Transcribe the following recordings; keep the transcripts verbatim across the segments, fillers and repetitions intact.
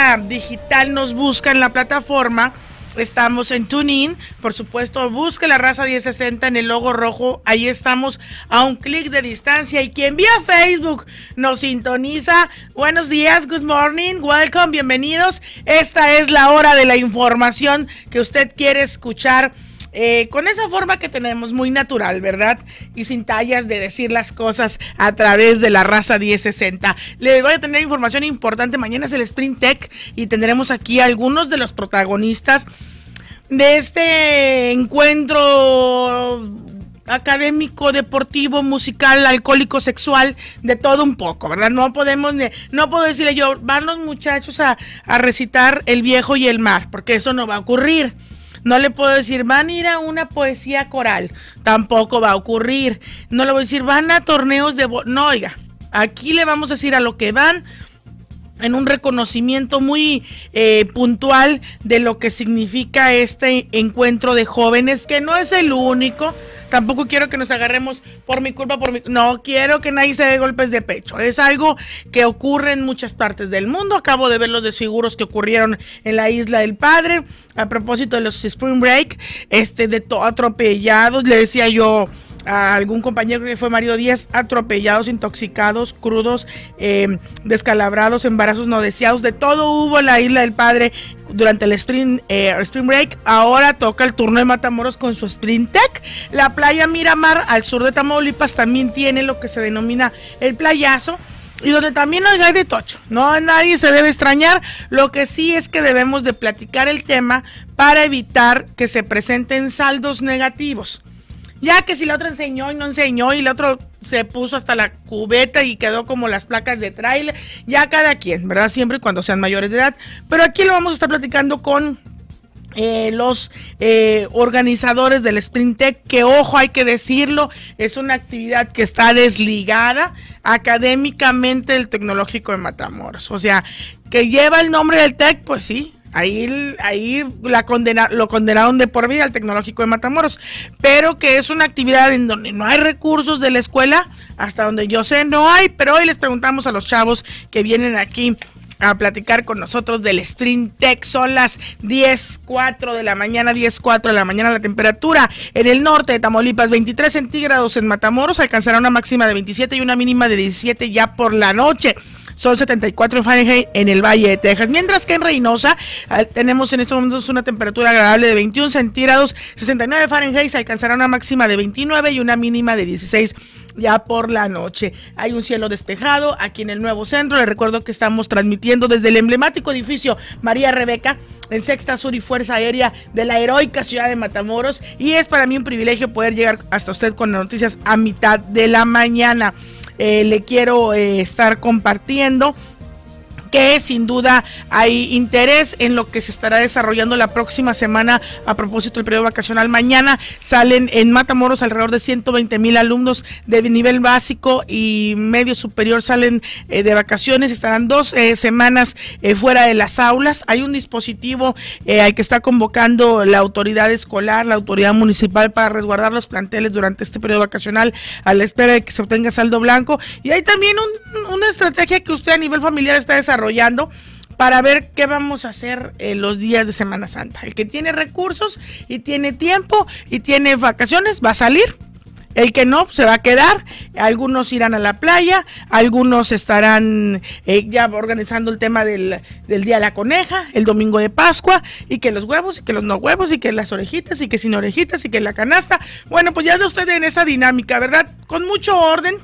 manera digital nos busca en la plataforma, estamos en TuneIn, por supuesto, busque La Raza diez sesenta en el logo rojo, ahí estamos a un clic de distancia. Y quien vía Facebook nos sintoniza, buenos días, good morning, welcome, bienvenidos. Esta es la hora de la información que usted quiere escuchar, eh, con esa forma que tenemos, muy natural, ¿verdad? Y sin tallas de decir las cosas a través de La Raza diez sesenta. Les voy a tener información importante, mañana es el Sprint Tech y tendremos aquí algunos de los protagonistas de este encuentro académico, deportivo, musical, alcohólico, sexual, de todo un poco, ¿verdad? No podemos, no puedo decirle yo, van los muchachos a, a recitar El Viejo y el Mar, porque eso no va a ocurrir. No le puedo decir, van a ir a una poesía coral, tampoco va a ocurrir. No le voy a decir, van a torneos de... No, oiga, aquí le vamos a decir a lo que van, en un reconocimiento muy eh, puntual de lo que significa este encuentro de jóvenes, que no es el único. Tampoco quiero que nos agarremos por mi culpa, por mi... No quiero que nadie se dé golpes de pecho. Es algo que ocurre en muchas partes del mundo. Acabo de ver los desfiguros que ocurrieron en la Isla del Padre, a propósito de los Spring Break, este, de todo atropellados. Le decía yo a algún compañero que fue Mario Díaz, atropellados, intoxicados, crudos, eh, descalabrados, embarazos no deseados, de todo hubo en la Isla del Padre durante el Spring, eh, Spring Break. Ahora toca el turno de Matamoros con su Sprint Tech. La playa Miramar, al sur de Tamaulipas, también tiene lo que se denomina el playazo, y donde también hay de tocho. No, nadie se debe extrañar. Lo que sí es que debemos de platicar el tema para evitar que se presenten saldos negativos. Ya que si la otra enseñó y no enseñó, y la otra se puso hasta la cubeta y quedó como las placas de tráiler, ya cada quien, ¿verdad? Siempre y cuando sean mayores de edad. Pero aquí lo vamos a estar platicando con eh, los eh, organizadores del Sprint Tech, que ojo, hay que decirlo, es una actividad que está desligada académicamente del Tecnológico de Matamoros. O sea, que lleva el nombre del Tech, pues sí. Ahí, ahí la condena, lo condenaron de por vida al Tecnológico de Matamoros, pero que es una actividad en donde no hay recursos de la escuela, hasta donde yo sé no hay, pero hoy les preguntamos a los chavos que vienen aquí a platicar con nosotros del Sprint Tech. Son las diez cuatro de la mañana, diez cuatro de la mañana. La temperatura en el norte de Tamaulipas, veintitrés centígrados. En Matamoros alcanzará una máxima de veintisiete y una mínima de diecisiete ya por la noche. Son setenta y cuatro Fahrenheit en el Valle de Texas, mientras que en Reynosa eh, tenemos en estos momentos una temperatura agradable de veintiún centígrados, sesenta y nueve Fahrenheit, se alcanzará una máxima de veintinueve y una mínima de dieciséis ya por la noche. Hay un cielo despejado aquí en el nuevo centro. Les recuerdo que estamos transmitiendo desde el emblemático edificio María Rebeca en Sexta Sur y Fuerza Aérea de la heroica ciudad de Matamoros, y es para mí un privilegio poder llegar hasta usted con las noticias a mitad de la mañana. Eh, le quiero eh, estar compartiendo que sin duda hay interés en lo que se estará desarrollando la próxima semana a propósito del periodo vacacional. Mañana salen en Matamoros alrededor de ciento veinte mil alumnos de nivel básico y medio superior, salen eh, de vacaciones, estarán dos eh, semanas eh, fuera de las aulas. Hay un dispositivo eh, al que está convocando la autoridad escolar, la autoridad municipal, para resguardar los planteles durante este periodo vacacional a la espera de que se obtenga saldo blanco. Y hay también un, una estrategia que usted a nivel familiar está desarrollando para ver qué vamos a hacer en los días de Semana Santa. El que tiene recursos y tiene tiempo y tiene vacaciones va a salir. El que no, se va a quedar. Algunos irán a la playa, algunos estarán eh, ya organizando el tema del, del Día de la Coneja, el domingo de Pascua, y que los huevos, y que los no huevos, y que las orejitas, y que sin orejitas, y que la canasta. Bueno, pues ya de usted en esa dinámica, ¿verdad? Con mucho orden.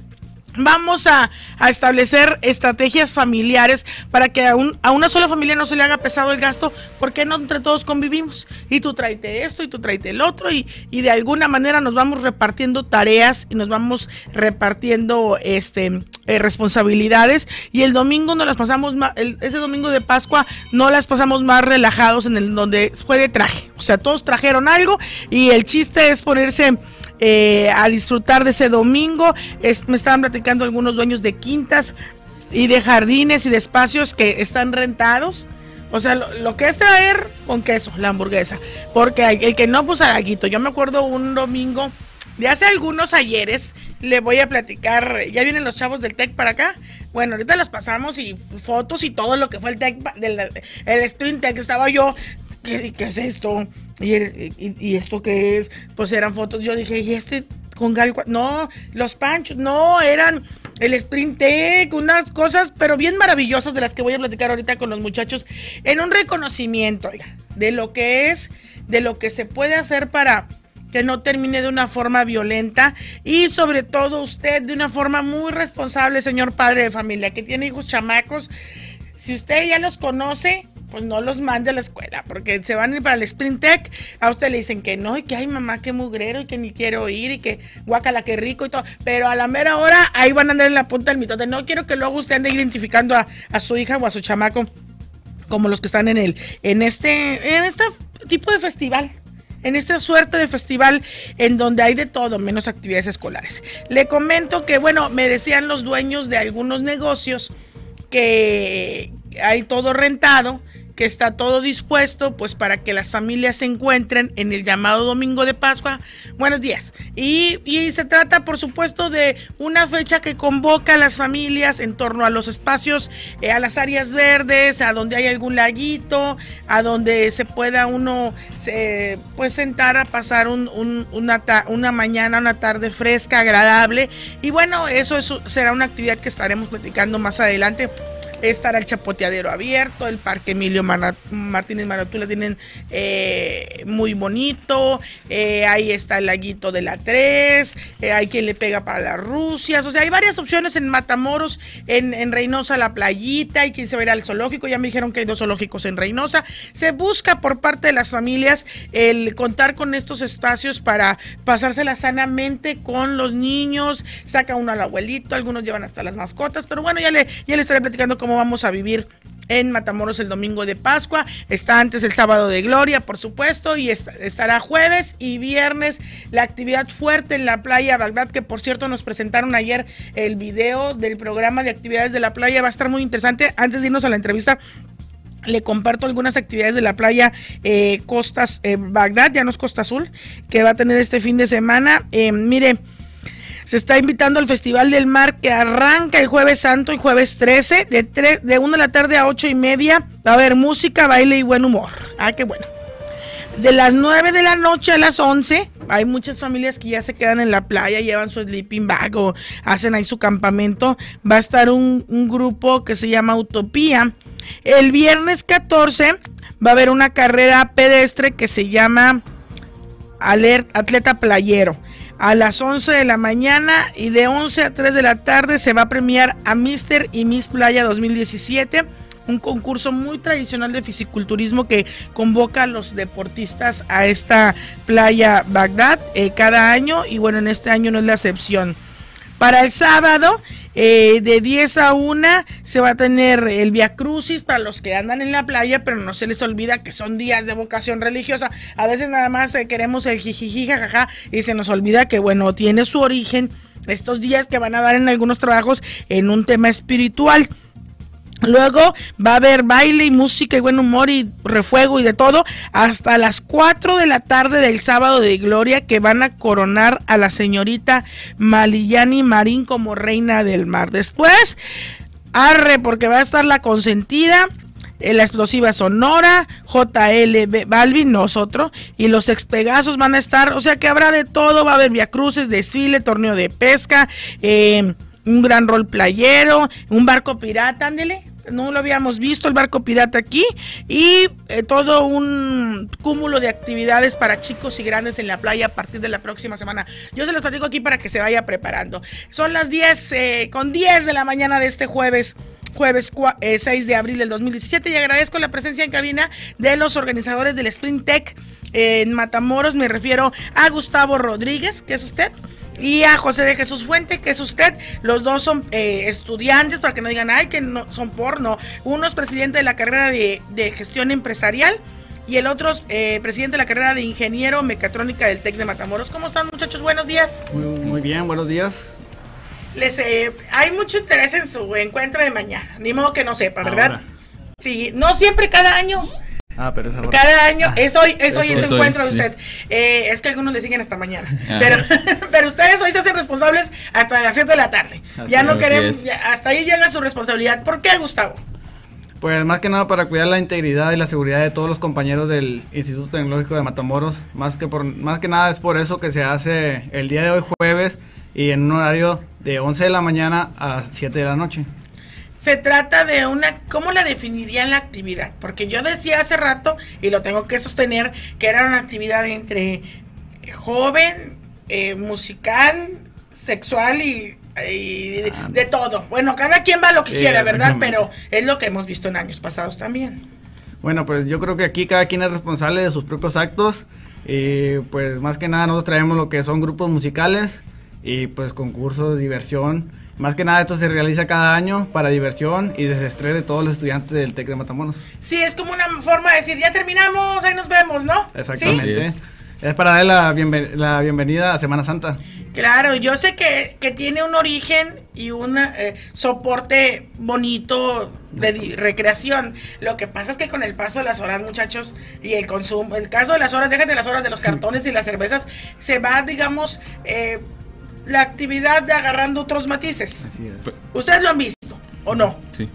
Vamos a, a establecer estrategias familiares para que a, un, a una sola familia no se le haga pesado el gasto, porque no entre todos convivimos. Y tú tráete esto y tú tráete el otro, y, y de alguna manera nos vamos repartiendo tareas y nos vamos repartiendo este eh, responsabilidades. Y el domingo nos las pasamos más, el, ese domingo de Pascua no las pasamos más relajados, en el donde fue de traje. O sea, todos trajeron algo y el chiste es ponerse Eh, a disfrutar de ese domingo. Es, me estaban platicando algunos dueños de quintas y de jardines y de espacios que están rentados. O sea, lo, lo que es traer con queso, la hamburguesa, porque el que no, pues araguito. Yo me acuerdo un domingo de hace algunos ayeres le voy a platicar, ya vienen los chavos del TEC para acá. Bueno, ahorita las pasamos y fotos y todo lo que fue el TEC, del, el Sprint TEC, estaba yo, ¿qué, qué es esto? ¿Y, el, y, ¿Y esto qué es? Pues eran fotos, yo dije, ¿y este con Gal? No, los panchos, no, eran el Sprint TEC, unas cosas, pero bien maravillosas de las que voy a platicar ahorita con los muchachos, en un reconocimiento, oiga, de lo que es, de lo que se puede hacer para que no termine de una forma violenta y sobre todo usted de una forma muy responsable, señor padre de familia, que tiene hijos chamacos. Si usted ya los conoce, pues no los mande a la escuela, porque se van a ir para el Sprint TEC, a usted le dicen que no, y que ay mamá, qué mugrero, y que ni quiero ir, y que guácala, qué rico y todo, pero a la mera hora ahí van a andar en la punta del mitote. No quiero que luego usted ande identificando a, a su hija o a su chamaco como los que están en el, en este, en este tipo de festival. En esta suerte de festival en donde hay de todo, menos actividades escolares. Le comento que, bueno, me decían los dueños de algunos negocios que hay todo rentado, que está todo dispuesto, pues para que las familias se encuentren en el llamado Domingo de Pascua. Buenos días. Y, y se trata, por supuesto, de una fecha que convoca a las familias en torno a los espacios, eh, a las áreas verdes, a donde hay algún laguito, a donde se pueda uno, se, pues, sentar a pasar un, un, una, ta, una mañana, una tarde fresca, agradable. Y bueno, eso es, será una actividad que estaremos platicando más adelante. Estará el chapoteadero abierto, el Parque Emilio Martínez Maratula tienen eh, muy bonito, eh, ahí está el laguito de la tres, eh, hay quien le pega para las Rusias, o sea, hay varias opciones en Matamoros, en, en Reynosa la playita, hay quien se va a ir al zoológico, ya me dijeron que hay dos zoológicos en Reynosa. Se busca por parte de las familias el contar con estos espacios para pasársela sanamente con los niños, saca uno al abuelito, algunos llevan hasta las mascotas, pero bueno, ya le, ya le estaré platicando cómo vamos a vivir en Matamoros el domingo de Pascua. Está antes el sábado de Gloria, por supuesto, y est- estará jueves y viernes la actividad fuerte en la playa Bagdad, que por cierto nos presentaron ayer el video del programa de actividades de la playa, va a estar muy interesante. Antes de irnos a la entrevista, le comparto algunas actividades de la playa eh, Costas eh, Bagdad, ya no es Costa Azul, que va a tener este fin de semana. Eh, mire, se está invitando al Festival del Mar, que arranca el Jueves Santo y Jueves trece, de, tres, de una de la tarde a ocho y media. Va a haber música, baile y buen humor. Ah, qué bueno. De las nueve de la noche a las once, hay muchas familias que ya se quedan en la playa, llevan su sleeping bag o hacen ahí su campamento. Va a estar un, un grupo que se llama Utopía. El viernes catorce va a haber una carrera pedestre que se llama Alert, Atleta Playero. A las once de la mañana y de once a tres de la tarde se va a premiar a Mister y Miss Playa dos mil diecisiete, un concurso muy tradicional de fisiculturismo que convoca a los deportistas a esta playa Bagdad eh, cada año, y bueno, en este año no es la excepción. Para el sábado, eh, de diez a una, se va a tener el Via Crucis para los que andan en la playa, pero no se les olvida que son días de vocación religiosa. A veces nada más eh, queremos el jijiji, jajaja, y se nos olvida que, bueno, tiene su origen estos días que van a dar en algunos trabajos en un tema espiritual. Luego va a haber baile y música y buen humor y refuego y de todo hasta las cuatro de la tarde del sábado de Gloria, que van a coronar a la señorita Maliyani Marín como reina del mar. Después, arre, porque va a estar la consentida, la explosiva Sonora, J L Balvin, nosotros, y los ex Pegasos van a estar, o sea que habrá de todo. Va a haber viacruces, desfile, torneo de pesca, eh... un gran rol playero, un barco pirata, ándele, no lo habíamos visto el barco pirata aquí, y eh, todo un cúmulo de actividades para chicos y grandes en la playa a partir de la próxima semana. Yo se los platico aquí para que se vaya preparando. Son las diez, eh, con diez de la mañana de este jueves, jueves eh, seis de abril del dos mil diecisiete, y agradezco la presencia en cabina de los organizadores del Sprint TEC eh, en Matamoros. Me refiero a Gustavo Rodríguez, que es usted, y a José de Jesús Fuente, que es usted. Los dos son eh, estudiantes, para que no digan, ay, que no son por, no. Uno es presidente de la carrera de, de gestión empresarial y el otro es eh, presidente de la carrera de ingeniero mecatrónica del TEC de Matamoros. ¿Cómo están, muchachos? Buenos días. Muy, muy bien, buenos días. Les eh, hay mucho interés en su encuentro de mañana, ni modo que no sepa, ¿verdad? Ahora. Sí, no siempre cada año Ah, pero esa hora. Cada año, Ah, es hoy, es hoy es ese hoy, encuentro de sí. usted. Eh, es que algunos le siguen hasta mañana. Ah. Pero, pero ustedes hoy se hacen responsables hasta las siete de la tarde. Así Ya no es. queremos, Así es. ya- hasta ahí llega su responsabilidad. ¿Por qué, Gustavo? Pues más que nada para cuidar la integridad y la seguridad de todos los compañeros del Instituto Tecnológico de Matamoros. Más que, por, más que nada es por eso que se hace el día de hoy jueves y en un horario de once de la mañana a siete de la noche. Se trata de una, ¿cómo la definirían la actividad? Porque yo decía hace rato, y lo tengo que sostener, que era una actividad entre joven, eh, musical, sexual y, y de, de todo. Bueno, cada quien va a lo que Sí, quiera, ¿verdad? exactamente. Pero es lo que hemos visto en años pasados también. Bueno, pues yo creo que aquí cada quien es responsable de sus propios actos y pues más que nada nosotros traemos lo que son grupos musicales y pues concursos, diversión. Más que nada esto se realiza cada año para diversión y desestrés de todos los estudiantes del TEC de Matamoros. Sí, es como una forma de decir, ya terminamos, ahí nos vemos, ¿no? Exactamente. Así es. Es para darle la, bienven- la bienvenida a Semana Santa. Claro, yo sé que, que tiene un origen y un eh, soporte bonito de di- recreación. Lo que pasa es que con el paso de las horas, muchachos, y el consumo, el caso de las horas, déjate las horas de los cartones y las cervezas, se va, digamos, eh, la actividad de agarrando otros matices. Así es. ¿Ustedes lo han visto o no? Sí.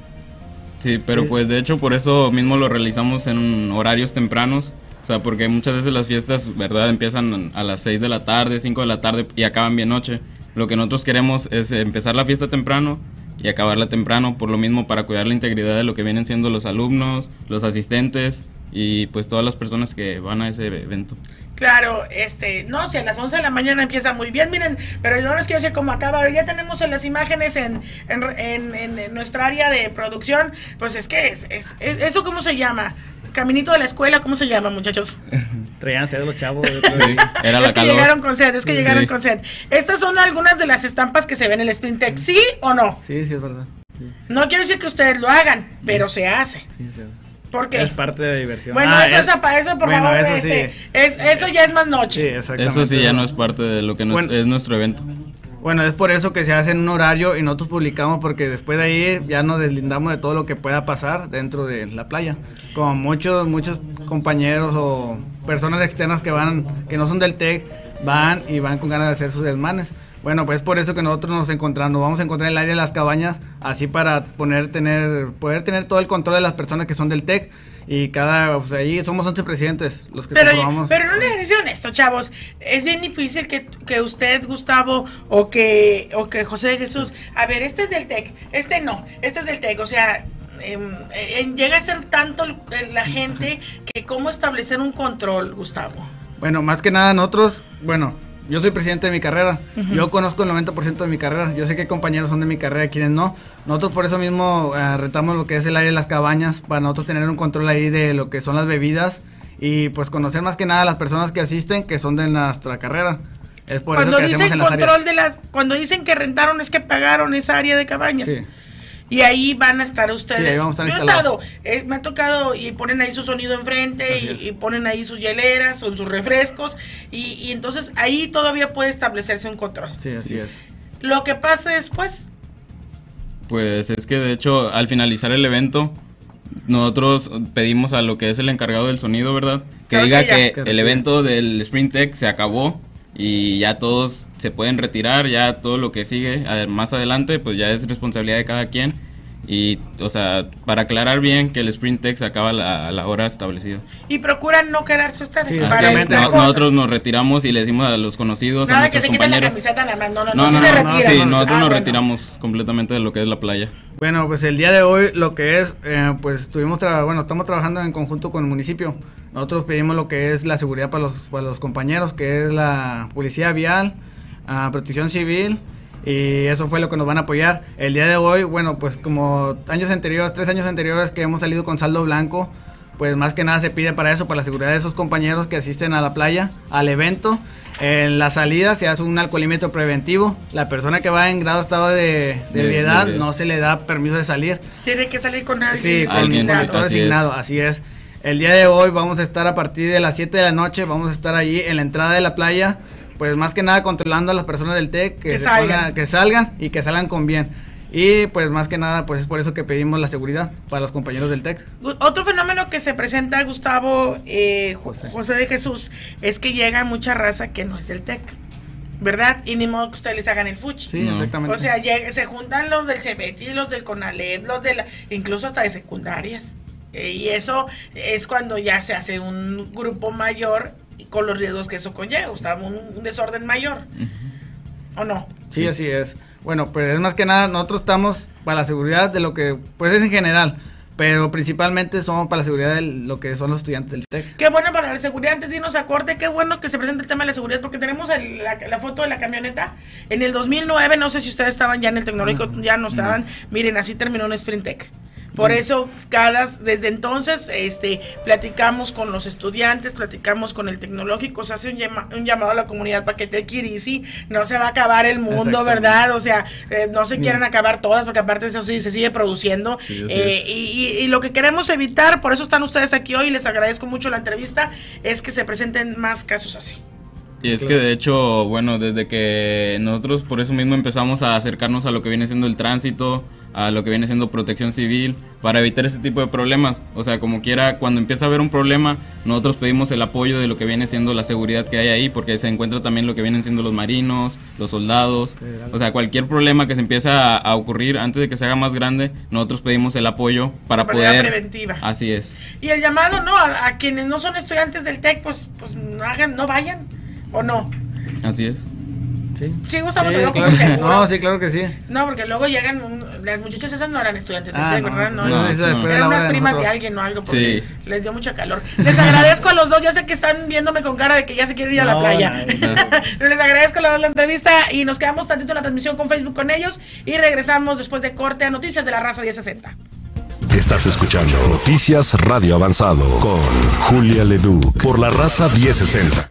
Sí, pero pues de hecho por eso mismo lo realizamos en horarios tempranos. O sea, porque muchas veces las fiestas, ¿verdad? Empiezan a las seis de la tarde, cinco de la tarde y acaban bien noche. Lo que nosotros queremos es empezar la fiesta temprano y acabarla temprano, por lo mismo para cuidar la integridad de lo que vienen siendo los alumnos, los asistentes y pues todas las personas que van a ese evento. Claro, este, no, si a las once de la mañana empieza muy bien, miren, pero yo no les quiero decir cómo acaba, ya tenemos en las imágenes en, en, en, en- en nuestra área de producción, pues es que es, es, es- ¿eso cómo se llama? Caminito de la escuela, ¿cómo se llama, muchachos? Traían sed los chavos. Sí, era la es que calor. llegaron con sed, es que Sí. llegaron con sed. Estas son algunas de las estampas que se ven en el Sprint Tech, ¿sí o no? Sí, sí, es verdad. Sí, No quiero decir que ustedes lo hagan, pero se hace. sí, sí. ¿Por qué? Es parte de la diversión. Bueno, Ah, eso es, para eso, por bueno, favor, eso este, sí. es, eso ya es más Sí, noche. exactamente. Eso sí ya no es parte de lo que nos- Bueno. es nuestro evento. Bueno, es por eso que se hace en un horario y nosotros publicamos porque después de ahí ya nos deslindamos de todo lo que pueda pasar dentro de la playa. Como muchos muchos compañeros o personas externas que van, que no son del TEC, van y van con ganas de hacer sus desmanes. Bueno, pues es por eso que nosotros nos encontramos, nos vamos a encontrar en el área de las cabañas, así para poner, tener, poder tener todo el control de las personas que son del TEC. Y cada, pues ahí somos once presidentes los que Pero, conformamos. pero en un ejercicio honesto, chavos, es bien difícil que, que usted, Gustavo, o que, o que José de Jesús, a ver, este es del TEC, este no, este es del TEC, o sea, em, em, llega a ser tanto l- la gente que cómo establecer un control, Gustavo. Bueno, más que nada nosotros, bueno, yo soy presidente de mi carrera, yo conozco el noventa por ciento de mi carrera, yo sé que compañeros son de mi carrera, quienes no. Nosotros por eso mismo eh, retamos lo que es el área de las cabañas, para nosotros tener un control ahí de lo que son las bebidas y pues conocer más que nada a las personas que asisten, que son de nuestra carrera. Es por Cuando eso que hacemos dicen en las control áreas. de las, cuando dicen que rentaron es que pagaron esa área de cabañas. Sí. Y ahí van a estar ustedes. Sí, ahí vamos a estar Yo he instalados. estado, eh, me ha tocado y ponen ahí su sonido enfrente Así es. y, y ponen ahí sus hieleras o sus refrescos y, y entonces ahí todavía puede establecerse un control. Sí, así es. Lo que pasa después, Pues es que de hecho al finalizar el evento nosotros pedimos a lo que es el encargado del sonido, ¿verdad? Que ¿Sabes diga que ya? que Que el retire. evento del Sprint Tech se acabó y ya todos se pueden retirar, ya todo lo que sigue a ver, más adelante pues ya es responsabilidad de cada quien y o sea, para aclarar bien que el Sprint Tech se acaba a la, a la hora establecida. y procuran no quedarse ustedes Sí, para Así es, exactamente. evitar no- cosas. nosotros nos retiramos y le decimos a los conocidos, a Nada que nuestros se quiten la compañeros. camiseta nada más, no, no, No, no, no, sí se no, retiran. sí, nosotros Ah, nos bueno. retiramos completamente de lo que es la playa. Bueno, pues el día de hoy lo que es, eh, pues estuvimos, tra- bueno, estamos trabajando en conjunto con el municipio. Nosotros pedimos lo que es la seguridad para los, para los compañeros, que es la policía vial, ah, protección civil, y eso fue lo que nos van a apoyar. El día de hoy, bueno, pues como años anteriores, tres años anteriores que hemos salido con saldo blanco, pues más que nada se pide para eso, para la seguridad de esos compañeros que asisten a la playa, al evento. En la salida se hace un alcoholímetro preventivo. La persona que va en grado estado de, de De- ebriedad de- no se le da permiso de salir. Tiene que salir con Sí, alguien con Alguien, un asignado. conductor así asignado, es. así es. El día de hoy vamos a estar a partir de las siete de la noche, vamos a estar allí en la entrada de la playa, pues más que nada controlando a las personas del TEC que, Que se salgan. pongan- que salgan y que salgan con bien. Y pues más que nada, pues es por eso que pedimos la seguridad para los compañeros del TEC. Otro fenómeno que se presenta, Gustavo, eh, José. José de Jesús, es que llega mucha raza que no es del TEC, ¿verdad? Y ni modo que ustedes les hagan el fuchi. Sí, no. Exactamente. O sea, llega, se juntan los del CEBETI, los del CONALEP, los de la, incluso hasta de secundarias. Eh, y eso es cuando ya se hace un grupo mayor con los riesgos que eso conlleva, Gustavo, un, un desorden mayor. Uh-huh. ¿O no? Sí, sí, así es. Bueno, pues es más que nada, nosotros estamos para la seguridad de lo que, pues es en general, pero principalmente somos para la seguridad de lo que son los estudiantes del TEC. Qué bueno para la seguridad, antes de irnos a corte, qué bueno que se presente el tema de la seguridad, porque tenemos el, la, la foto de la camioneta. En el dos mil nueve, no sé si ustedes estaban ya en el tecnológico, uh-huh. ya no estaban, uh-huh. miren, así terminó un Sprint Tech. Por eso, cada, desde entonces, este, platicamos con los estudiantes, platicamos con el tecnológico, se hace un, llama, un llamado a la comunidad para que te easy, no se va a acabar el mundo, ¿verdad? O sea, eh, no se quieren acabar todas, porque aparte eso sí, se sigue produciendo. Sí, eh, y, y, y lo que queremos evitar, por eso están ustedes aquí hoy, les agradezco mucho la entrevista, es que se presenten más casos así. Y es que de hecho, bueno, desde que nosotros por eso mismo empezamos a acercarnos a lo que viene siendo el tránsito, a lo que viene siendo protección civil, para evitar ese tipo de problemas. O sea, como quiera, cuando empieza a haber un problema, nosotros pedimos el apoyo de lo que viene siendo la seguridad que hay ahí, porque se encuentra también lo que vienen siendo los marinos, los soldados. O sea, cualquier problema que se empieza a, a ocurrir antes de que se haga más grande, nosotros pedimos el apoyo para de poder... preventiva. Así es. Y el llamado, ¿no? A, a quienes no son estudiantes del TEC, pues, pues no hagan, no vayan, ¿o no? Así es. Sí, sí Gustavo, sí, te digo claro. como seguro. No, sí, claro que sí. No, porque luego llegan, un, las muchachas esas no eran estudiantes del ah, TEC, no, ¿verdad? No, no, no, no. eran unas primas de alguien o algo, porque sí. les dio mucha calor. Les agradezco a los dos, ya sé que están viéndome con cara de que ya se quieren ir a no, la playa. No, no. Pero les agradezco la, la entrevista y nos quedamos tantito en la transmisión con Facebook con ellos y regresamos después de corte a Noticias de la Raza diez sesenta. Estás escuchando Noticias Radio Avanzado con Julia Leduc por la Raza diez sesenta.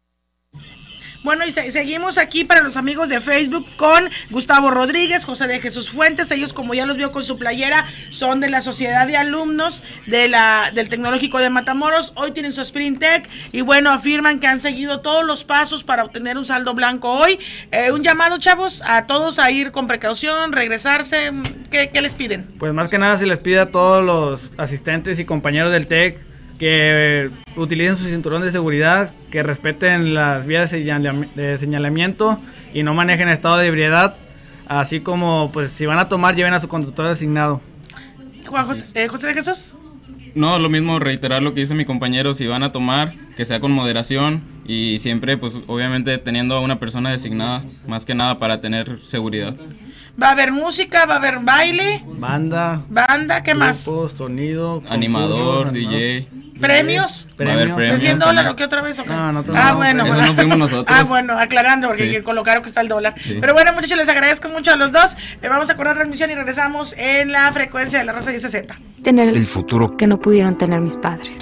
Bueno, y se seguimos aquí para los amigos de Facebook con Gustavo Rodríguez, José de Jesús Fuentes. Ellos, como ya los vio con su playera, son de la Sociedad de Alumnos de la, del Tecnológico de Matamoros. Hoy tienen su Sprint Tech y bueno, afirman que han seguido todos los pasos para obtener un saldo blanco hoy. Eh, un llamado, chavos, a todos a ir con precaución, regresarse. ¿Qué, qué les piden? Pues más que nada se les pide a todos los asistentes y compañeros del TEC que utilicen su cinturón de seguridad, que respeten las vías de, señalam- de señalamiento y no manejen en estado de ebriedad, así como pues si van a tomar lleven a su conductor asignado. Juan José, eh, José de Jesús. No, lo mismo, reiterar lo que dice mi compañero, si van a tomar, que sea con moderación y siempre pues obviamente teniendo a una persona designada, más que nada para tener seguridad. Va a haber música, va a haber baile, banda, banda, ¿qué más? Grupos, sonido, animador, concursos, D J. ¿Premios? Va a haber premios. ¿De cien dólares o qué otra vez? ¿O qué? No, no, ah, no, bueno. Eso no fuimos nosotros. Ah, bueno, aclarando, porque sí. colocaron que está el dólar. Sí. Pero bueno, muchachos, les agradezco mucho a los dos. Eh, vamos a acordar transmisión y regresamos en la frecuencia de la Raza diez sesenta. Tener El futuro que no pudieron tener mis padres.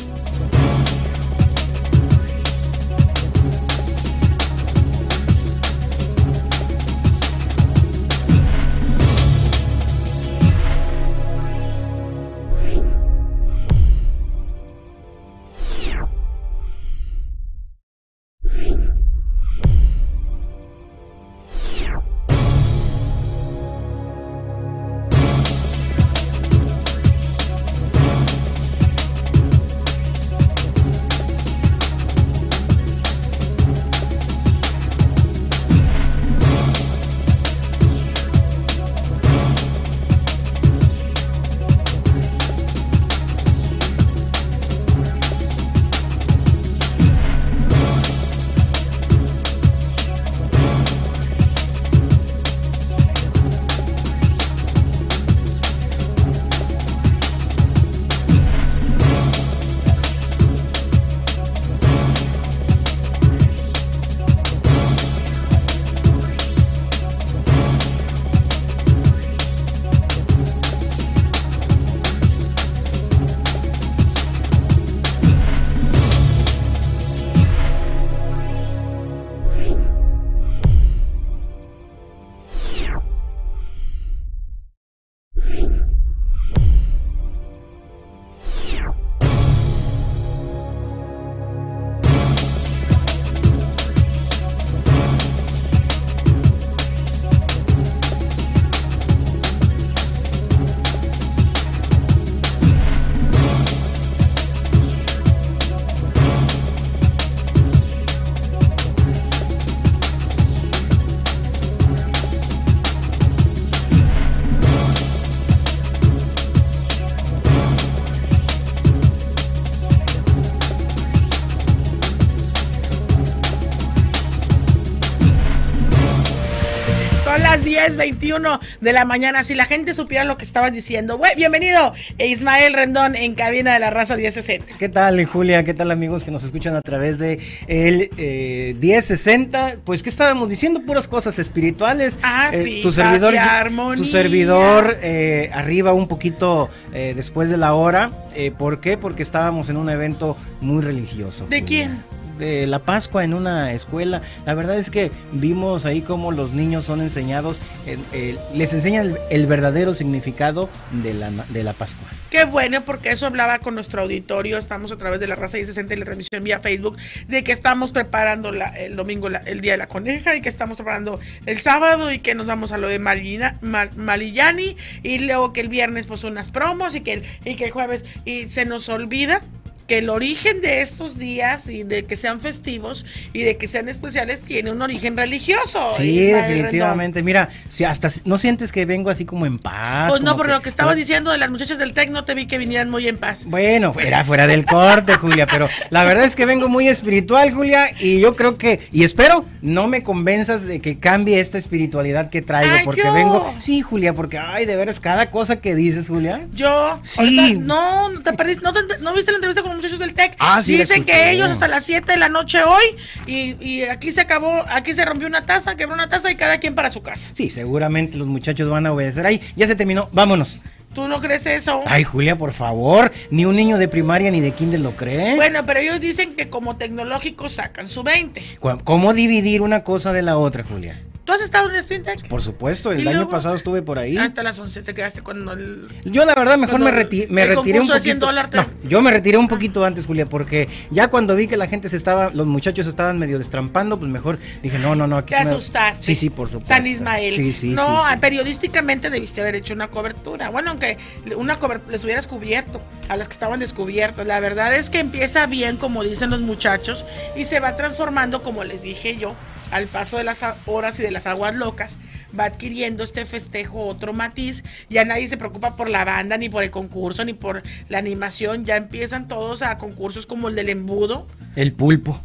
diez veintiuno de la mañana. Si la gente supiera lo que estabas diciendo. Bueno, bienvenido, Ismael Rendón, en cabina de la Raza diez sesenta. ¿Qué tal, Julia? ¿Qué tal, amigos que nos escuchan a través de el eh, diez sesenta? Pues, ¿qué estábamos diciendo? Puras cosas espirituales. Ah, eh, sí, tu servidor, armonía. Tu servidor eh, arriba un poquito eh, después de la hora. Eh, ¿Por qué? Porque estábamos en un evento muy religioso. ¿De Julia. quién? De la Pascua en una escuela. La verdad es que vimos ahí cómo los niños son enseñados, eh, eh, les enseñan el, el verdadero significado de la, de la Pascua. Qué bueno, porque eso hablaba con nuestro auditorio. Estamos a través de la Raza diez sesenta y la transmisión vía Facebook, de que estamos preparando la, el domingo la, el Día de la Coneja, y que estamos preparando el sábado, y que nos vamos a lo de Malina, Mal, Malillani, y luego que el viernes pues unas promos, y que, el, y que el jueves, y se nos olvida que el origen de estos días y de que sean festivos y de que sean especiales tiene un origen religioso. Sí, definitivamente. Rendón. Mira, si hasta no sientes que vengo así como en paz. Pues no, por que, lo que estabas pero... diciendo de las muchachas del Tec, no te vi que vinieran muy en paz. Bueno, era fuera del corte, Julia, pero la verdad es que vengo muy espiritual, Julia, y yo creo que, y espero, no me convenzas de que cambie esta espiritualidad que traigo, ay, porque yo. vengo, sí, Julia, porque, ay, de veras, cada cosa que dices, Julia. Yo, sí. Ahorita, no, te perdiste, no, te, no viste la entrevista con los muchachos del Tec. Ah, sí. Dicen que ellos hasta las siete de la noche hoy, y, y aquí se acabó, aquí se rompió una taza, quebró una taza, y cada quien para su casa. Sí, seguramente los muchachos van a obedecer. Ay, ya se terminó, vámonos. ¿Tú no crees eso? Ay, Julia, por favor, ni un niño de primaria ni de kinder lo cree. Bueno, pero ellos dicen que como tecnológicos sacan su veinte. ¿Cómo dividir una cosa de la otra, Julia? ¿Tú has estado en el Spring Tech? Por supuesto, el año pasado estuve por ahí. Hasta las once te quedaste cuando el... Yo la verdad mejor me, reti me retiré un poquito. Te... No, yo me retiré un poquito antes, Julia, porque ya cuando vi que la gente se estaba, los muchachos estaban medio destrampando, pues mejor dije, no, no, no. Aquí te me... asustaste. Sí, sí, por supuesto. San Ismael. Sí, sí, no, sí, sí. periodísticamente debiste haber hecho una cobertura. Bueno, aunque una cobertura les hubieras cubierto a las que estaban descubiertas. La verdad es que empieza bien, como dicen los muchachos, y se va transformando, como les dije yo, al paso de las horas y de las aguas locas, va adquiriendo este festejo otro matiz. Ya nadie se preocupa por la banda, ni por el concurso, ni por la animación. Ya empiezan todos a concursos como el del embudo. El pulpo.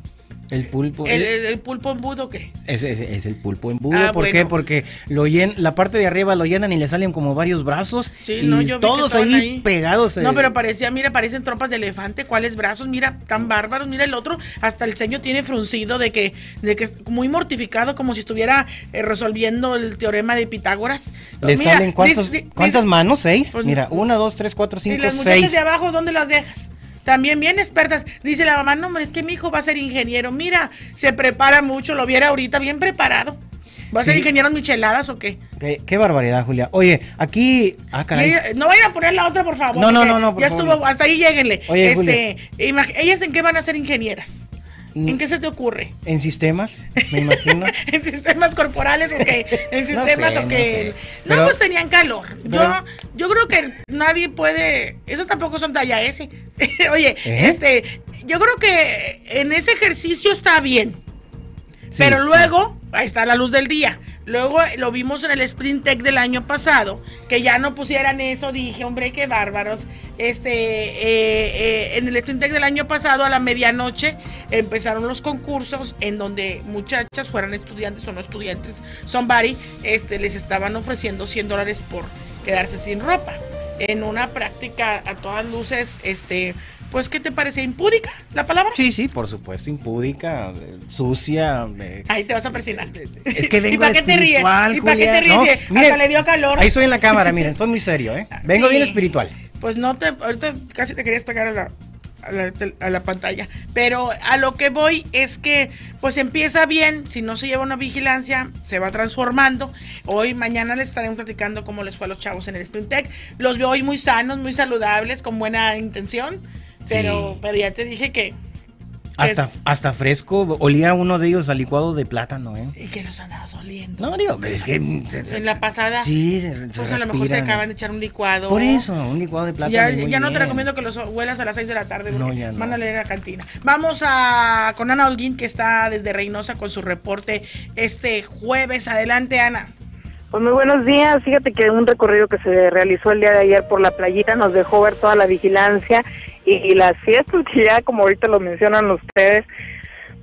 El pulpo. ¿El, el, el pulpo embudo qué? Es, es, es el pulpo embudo. Ah, ¿Por bueno. qué? Porque lo llen, la parte de arriba lo llenan y le salen como varios brazos. Sí, y no, yo vi todos que ahí, ahí pegados. No, eh. pero parecía, mira, parecen trompas de elefante. ¿Cuáles brazos? Mira, tan bárbaros. Mira el otro, hasta el ceño tiene fruncido de que, de que es muy mortificado, como si estuviera eh, resolviendo el teorema de Pitágoras. ¿Le mira, salen cuántos, dis, dis, cuántas dis, manos? ¿Seis? Pues, mira, una, dos, tres, cuatro, cinco, seis. ¿Y las seis. muchachas de abajo dónde las dejas? También bien expertas. Dice la mamá, no, hombre, es que mi hijo va a ser ingeniero. Mira, se prepara mucho, lo viera ahorita bien preparado. ¿Va a sí. ser ingeniero en micheladas o qué? qué? Qué barbaridad, Julia. Oye, aquí... Ah, caray. Ella, no vayan a poner la otra, por favor. No, no, no, no, por ya favor. estuvo, hasta ahí lléguenle. Oye, este, ¿ellas en qué van a ser ingenieras? ¿En qué se te ocurre? En sistemas, me imagino. ¿En sistemas corporales o qué? ¿En sistemas no sé, o qué? No, sé. no pues tenían calor. Pero, yo yo creo que nadie puede... Esos tampoco son talla S. Oye, ¿eh? este, yo creo que en ese ejercicio está bien. Sí, pero luego, sí. ahí está la luz del día. Luego lo vimos en el Sprint Tech del año pasado, que ya no pusieran eso, dije, hombre, qué bárbaros. Este, eh, eh, en el Sprint Tech del año pasado, a la medianoche, empezaron los concursos en donde muchachas, fueran estudiantes o no estudiantes, somebody, este, les estaban ofreciendo cien dólares por quedarse sin ropa. En una práctica a todas luces, este... Pues, ¿qué te parece? ¿Impúdica la palabra? Sí, sí, por supuesto, impúdica, eh, sucia. Eh, Ahí te vas a persinar. Es que vengo ¿Y para qué te ríes? ¿Y para qué te ríes? No, Hasta miren, le dio calor. Ahí estoy en la cámara, miren, estoy muy serio, ¿eh? Vengo sí. bien espiritual. Pues no te, ahorita casi te querías pegar a la, a la, a la pantalla. Pero a lo que voy es que, pues empieza bien, si no se lleva una vigilancia, se va transformando. Hoy, mañana les estaremos platicando cómo les fue a los chavos en el Sprint Tech. Los veo hoy muy sanos, muy saludables, con buena intención. Pero, sí. pero ya te dije que... Hasta, es, hasta fresco, olía uno de ellos a licuado de plátano, ¿eh? ¿Y que los andabas oliendo? No, digo, es que... En la pasada, sí, se, se pues a lo mejor se acaban de echar un licuado. Por eso, un licuado de plátano. Ya, ya bien. no te recomiendo que los huelas a las seis de la tarde, no, ya no. Van a leer a la cantina. Vamos a con Ana Holguín, que está desde Reynosa con su reporte este jueves. Adelante, Ana. Pues muy buenos días. Fíjate que un recorrido que se realizó el día de ayer por la playita nos dejó ver toda la vigilancia y las fiestas que ya, como ahorita lo mencionan ustedes,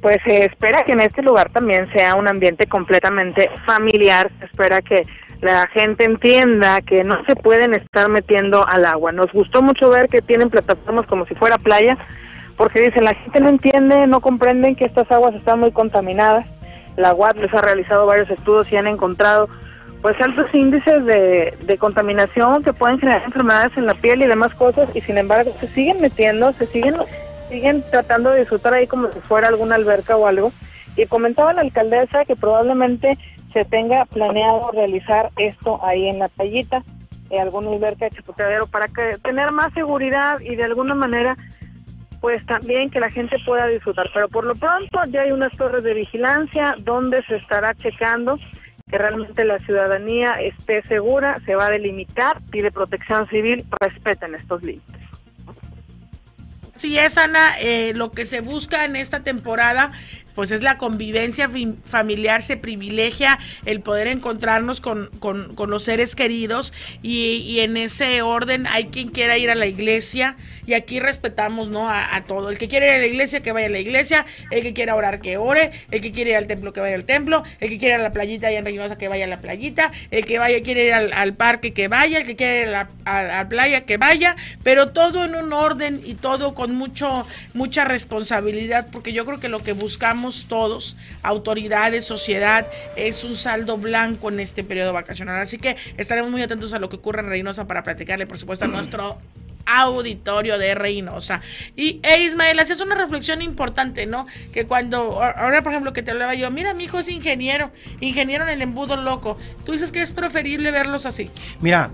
pues se espera que en este lugar también sea un ambiente completamente familiar, se espera que la gente entienda que no se pueden estar metiendo al agua. Nos gustó mucho ver que tienen plataformas como si fuera playa, porque dicen, la gente no entiende, no comprenden que estas aguas están muy contaminadas. La U A P les ha realizado varios estudios y han encontrado pues altos índices de, de contaminación que pueden generar enfermedades en la piel y demás cosas, y sin embargo se siguen metiendo, se siguen siguen tratando de disfrutar ahí como si fuera alguna alberca o algo. Y comentaba la alcaldesa que probablemente se tenga planeado realizar esto ahí en la playita, eh, alguna alberca de chapoteadero, para que tener más seguridad y de alguna manera pues también que la gente pueda disfrutar. Pero por lo pronto ya hay unas torres de vigilancia donde se estará checando que realmente la ciudadanía esté segura, se va a delimitar, pide Protección Civil, respeten estos límites. Sí es, Ana, eh, lo que se busca en esta temporada pues es la convivencia familiar, se privilegia el poder encontrarnos con, con, con los seres queridos, y, y en ese orden hay quien quiera ir a la iglesia, y aquí respetamos, ¿no?, a, a todo. El que quiere ir a la iglesia, que vaya a la iglesia; el que quiera orar, que ore; el que quiere ir al templo, que vaya al templo; el que quiere ir a la playita allá en Reynosa, que vaya a la playita; el que vaya quiere ir al, al parque, que vaya; el que quiere ir a la, a, a la playa, que vaya, pero todo en un orden y todo con mucho mucha responsabilidad, porque yo creo que lo que buscamos todos, autoridades, sociedad, es un saldo blanco en este periodo vacacional. Así que estaremos muy atentos a lo que ocurre en Reynosa para platicarle, por supuesto, a nuestro auditorio de Reynosa. Y e Ismael, hacías una reflexión importante, ¿no? Que cuando, ahora por ejemplo que te hablaba yo, mira, mi hijo es ingeniero, ingeniero en el embudo loco, tú dices que es preferible verlos así. Mira,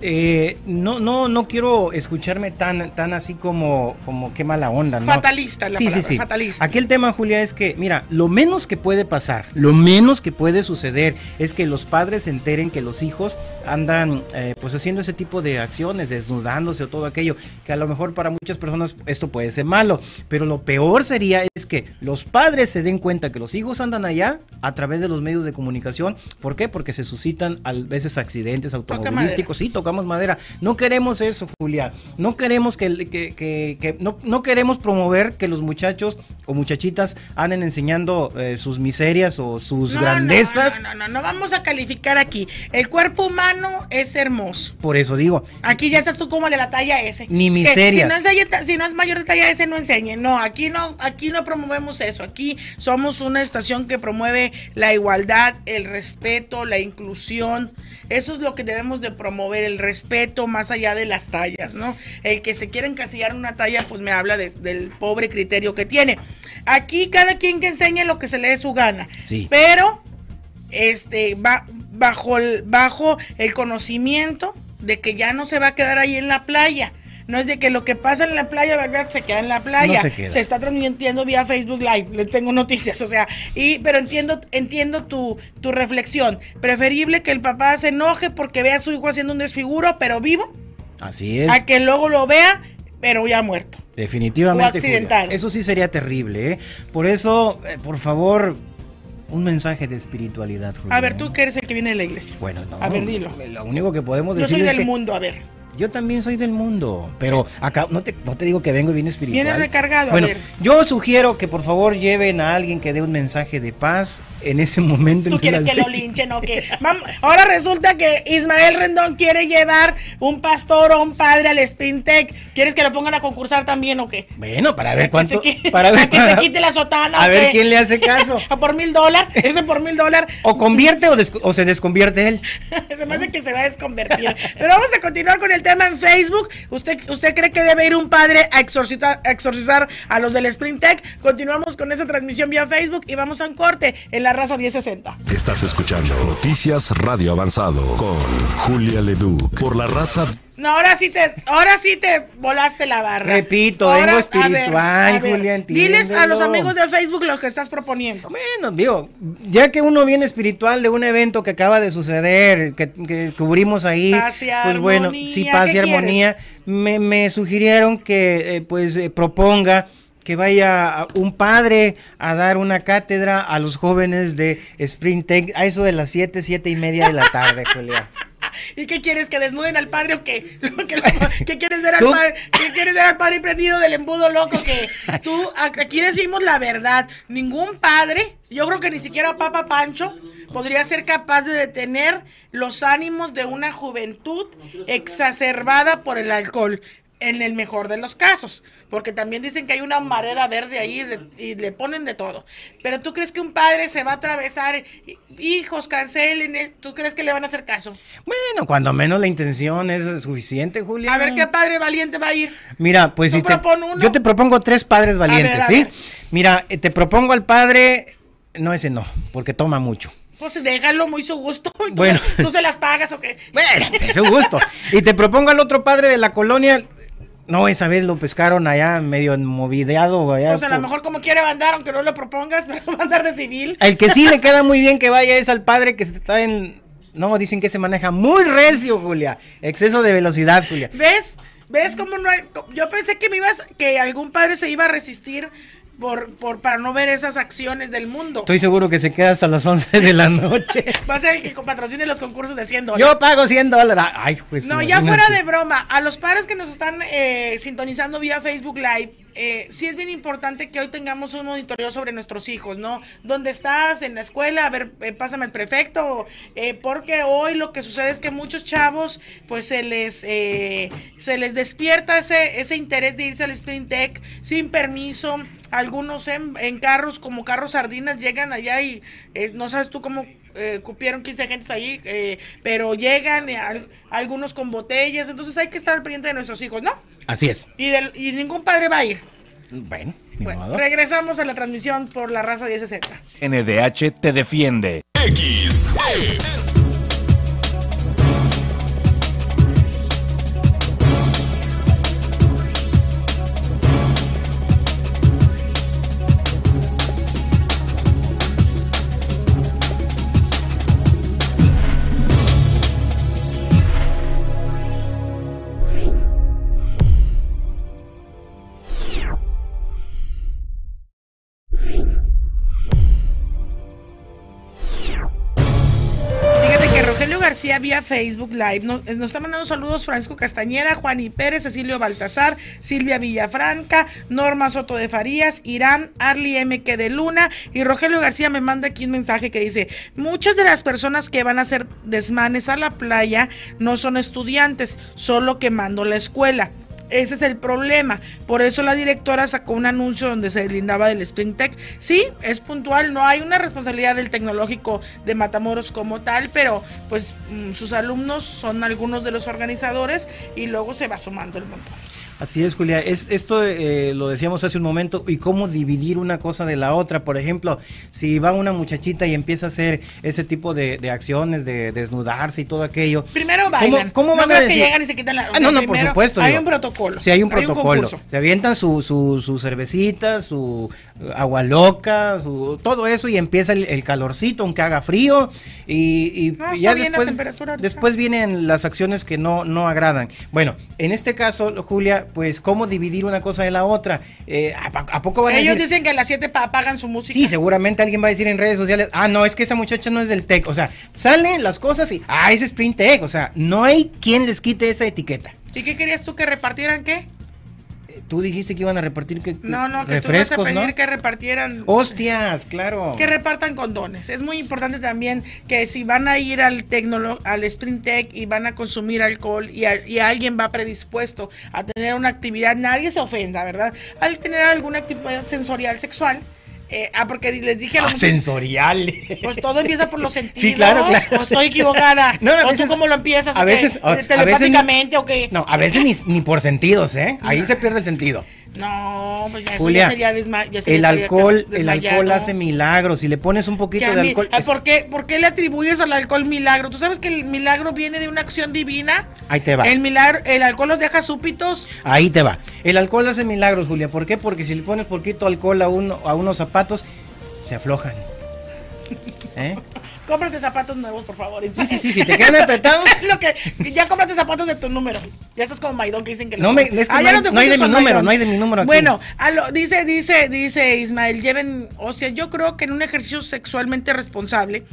Eh, no, no, no quiero escucharme tan, tan así como, como qué mala onda, ¿no? Fatalista, la sí, palabra, sí, sí. fatalista. Aquí el tema, Julia, es que, mira, lo menos que puede pasar, lo menos que puede suceder es que los padres se enteren que los hijos andan, eh, pues haciendo ese tipo de acciones, desnudándose o todo aquello, que a lo mejor para muchas personas esto puede ser malo, pero lo peor sería es que los padres se den cuenta que los hijos andan allá a través de los medios de comunicación. ¿Por qué? Porque se suscitan a veces accidentes automovilísticos, sí, toca madera. No queremos eso, Julia. No queremos que, que, que, que no, no queremos promover que los muchachos o muchachitas anden enseñando eh, sus miserias o sus no, grandezas. No, no, no, no, no vamos a calificar aquí. El cuerpo humano es hermoso. Por eso digo. Aquí ya estás tú como de la talla S. Ni es miserias. Si no, es, si no es mayor de talla S, no enseñe. No, aquí no, aquí no promovemos eso. Aquí somos una estación que promueve la igualdad, el respeto, la inclusión. Eso es lo que debemos de promover, el respeto más allá de las tallas, ¿no? El que se quiera encasillar en una talla, pues me habla de, del pobre criterio que tiene. Aquí cada quien que enseñe lo que se le dé su gana. Sí. Pero, este, va, bajo, el, bajo el conocimiento de que ya no se va a quedar ahí en la playa. No es de que lo que pasa en la playa, ¿verdad?, se queda en la playa. No se queda. Se está transmitiendo vía Facebook Live, les tengo noticias, o sea, y pero entiendo entiendo tu, tu reflexión. Preferible que el papá se enoje porque vea a su hijo haciendo un desfiguro, pero vivo. Así es. A que luego lo vea, pero ya muerto. Definitivamente. O accidentado. Julia, eso sí sería terrible, ¿eh? Por eso, eh, por favor, un mensaje de espiritualidad, Julia. A ver, tú que eres el que viene de la iglesia. Bueno, no. A ver, dilo. Lo único que podemos decir Yo soy es del que mundo, a ver. Yo también soy del mundo, pero acá no te, no te digo que vengo bien espiritual. Vienes recargado, bueno, a ver. Yo sugiero que por favor lleven a alguien que dé un mensaje de paz en ese momento. ¿Tú quieres que lo linchen o qué? Vamos, ahora resulta que Ismael Rendón quiere llevar un pastor o un padre al Sprintec. ¿Quieres que lo pongan a concursar también o qué? Bueno, para ver cuánto. Que para ver que se quite la sotana. A ver qué? quién le hace caso. ¿O por mil dólares? Ese por mil dólares. O convierte o, des, o se desconvierte él. Se me hace que se va a desconvertir. Pero vamos a continuar con el tema en Facebook. ¿Usted, usted cree que debe ir un padre a exorcizar, a exorcizar a los del Sprintec? Continuamos con esa transmisión vía Facebook y vamos a un corte en La Raza diez sesenta. Estás escuchando Noticias Radio Avanzado con Julia Leduc por La Raza. No, ahora sí te, ahora sí te volaste la barra. Repito, ahora, vengo espiritual, a ver, a ver, Julia, entiéndelo. Diles a los amigos de Facebook lo que estás proponiendo. Bueno, digo, ya que uno viene espiritual de un evento que acaba de suceder, que, que cubrimos ahí, paz y pues armonía. bueno, sí, paz y armonía, me, me sugirieron que eh, pues eh, proponga que vaya un padre a dar una cátedra a los jóvenes de Sprintec a eso de las siete, siete y media de la tarde, Julia. ¿Y qué quieres? ¿Que desnuden al padre o qué? ¿Qué, qué quieres ver al ¿Tú? padre? ¿Qué quieres ver al padre prendido del embudo loco? Que tú, aquí decimos la verdad. Ningún padre, yo creo que ni siquiera Papa Pancho podría ser capaz de detener los ánimos de una juventud exacerbada por el alcohol. En el mejor de los casos, porque también dicen que hay una marea verde ahí de, y le ponen de todo. Pero ¿tú crees que un padre se va a atravesar? Hijos, cancelen, ¿tú crees que le van a hacer caso? Bueno, cuando menos la intención es suficiente, Julia. A ver, ¿qué padre valiente va a ir? Mira, pues si te, yo te propongo tres padres valientes, a ver, a ¿sí? Ver. Mira, te propongo al padre, no ese no, porque toma mucho. Pues déjalo muy su gusto. ¿Tú, bueno. ¿Tú se las pagas o qué? Bueno, es su gusto. Y te propongo al otro padre de la colonia. No, esa vez lo pescaron allá medio movideado. Allá pues a por... lo mejor como quiere mandar, aunque no lo propongas, pero va a andar de civil. El que sí le queda muy bien que vaya es al padre que está en... No, dicen que se maneja muy recio, Julia. Exceso de velocidad, Julia. ¿Ves? ¿Ves cómo no hay...? Yo pensé que me ibas... que algún padre se iba a resistir... Por, por, para no ver esas acciones del mundo. Estoy seguro que se queda hasta las once de la noche. Va a ser el que patrocine los concursos de cien dólares. Yo pago cien dólares. Ay, pues. No, ya fuera de broma, a los padres que nos están eh, sintonizando vía Facebook Live, eh, sí es bien importante que hoy tengamos un monitoreo sobre nuestros hijos, ¿no? ¿Dónde estás? En la escuela, a ver, eh, pásame el prefecto, eh, porque hoy lo que sucede es que muchos chavos, pues se les eh, se les despierta ese, ese interés de irse al Sprint Tech sin permiso. Algunos en, en carros, como carros sardinas, llegan allá y eh, no sabes tú cómo eh, cupieron quince gentes ahí, eh, pero llegan, eh, al, algunos con botellas, entonces hay que estar al pendiente de nuestros hijos, ¿no? Así es. Y, del, y ningún padre va a ir. Bueno, bueno regresamos a la transmisión por la raza diez sesenta. N D H te defiende. X, E. García vía Facebook Live, nos, nos está mandando saludos Francisco Castañeda, Juani Pérez, Cecilio Baltasar, Silvia Villafranca, Norma Soto de Farías, Irán, Arly M. que de Luna, y Rogelio García me manda aquí un mensaje que dice, muchas de las personas que van a hacer desmanes a la playa no son estudiantes, solo quemando la escuela. Ese es el problema, por eso la directora sacó un anuncio donde se deslindaba del Sprint Tech. Sí, es puntual, no hay una responsabilidad del tecnológico de Matamoros como tal, pero pues mmm, sus alumnos son algunos de los organizadores y luego se va sumando el montón. Así es, Julia, es, esto eh, lo decíamos hace un momento, y cómo dividir una cosa de la otra. Por ejemplo, si va una muchachita y empieza a hacer ese tipo de, de acciones, de desnudarse y todo aquello. Primero bailan, ¿cómo, cómo van no a crees decir? que llegan y se quitan la... O ah, sea, no, no, primero, por supuesto. Hay digo, un protocolo. Sí, hay un protocolo. Hay un se avientan su, su, su cervecita, su uh, agua loca, su, todo eso, y empieza el, el calorcito, aunque haga frío, y, y, no, y ya bien después, la temperatura, después vienen las acciones que no, no agradan. Bueno, en este caso, Julia, pues, ¿cómo dividir una cosa de la otra? Eh, ¿a, ¿A poco van a Ellos decir? dicen que a las siete apagan su música. Sí, seguramente alguien va a decir en redes sociales, ah, no, es que esa muchacha no es del Tech. O sea, salen las cosas y, ah, es Sprint Tech. O sea, no hay quien les quite esa etiqueta. ¿Y qué querías tú, que repartieran qué? Tú dijiste que iban a repartir que no, no, que refrescos, tú vas a pedir, ¿no? que repartieran hostias, claro. Que repartan condones. Es muy importante también que si van a ir al tecnolo, al Sprint Tech y van a consumir alcohol y, a, y alguien va predispuesto a tener una actividad, nadie se ofenda, ¿verdad? Al tener alguna actividad sensorial sexual. Eh, ah, porque les dije a los ah, sensorial. Pues todo empieza por los sentidos. Sí, claro, claro. O estoy equivocada. No, a ¿O veces, tú cómo lo empiezas? A veces, o telepáticamente a o qué. No, a veces ni, ni por sentidos, ¿eh? Ahí se pierde el sentido. No, pues ya eso Julia, ya sería desmayado. El alcohol, el alcohol hace milagros. Si le pones un poquito ya, de alcohol. Mi, ¿por, qué, ¿Por qué le atribuyes al alcohol milagro? ¿Tú sabes que el milagro viene de una acción divina? Ahí te va. El milagro, el alcohol los deja súpitos. Ahí te va. El alcohol hace milagros, Julia. ¿Por qué? Porque si le pones poquito alcohol a uno, a unos zapatos, se aflojan. ¿Eh? Cómprate zapatos nuevos, por favor. Sí, sí, sí, si te quedan apretados. Lo que, ya cómprate zapatos de tu número. Ya estás como Maidón que dicen que no. Me, es que ah, no, hay, no, no hay de mi número, Maidón. No hay de mi número aquí. Bueno, a lo, dice, dice, dice Ismael, lleven, hostia, yo creo que en un ejercicio sexualmente responsable,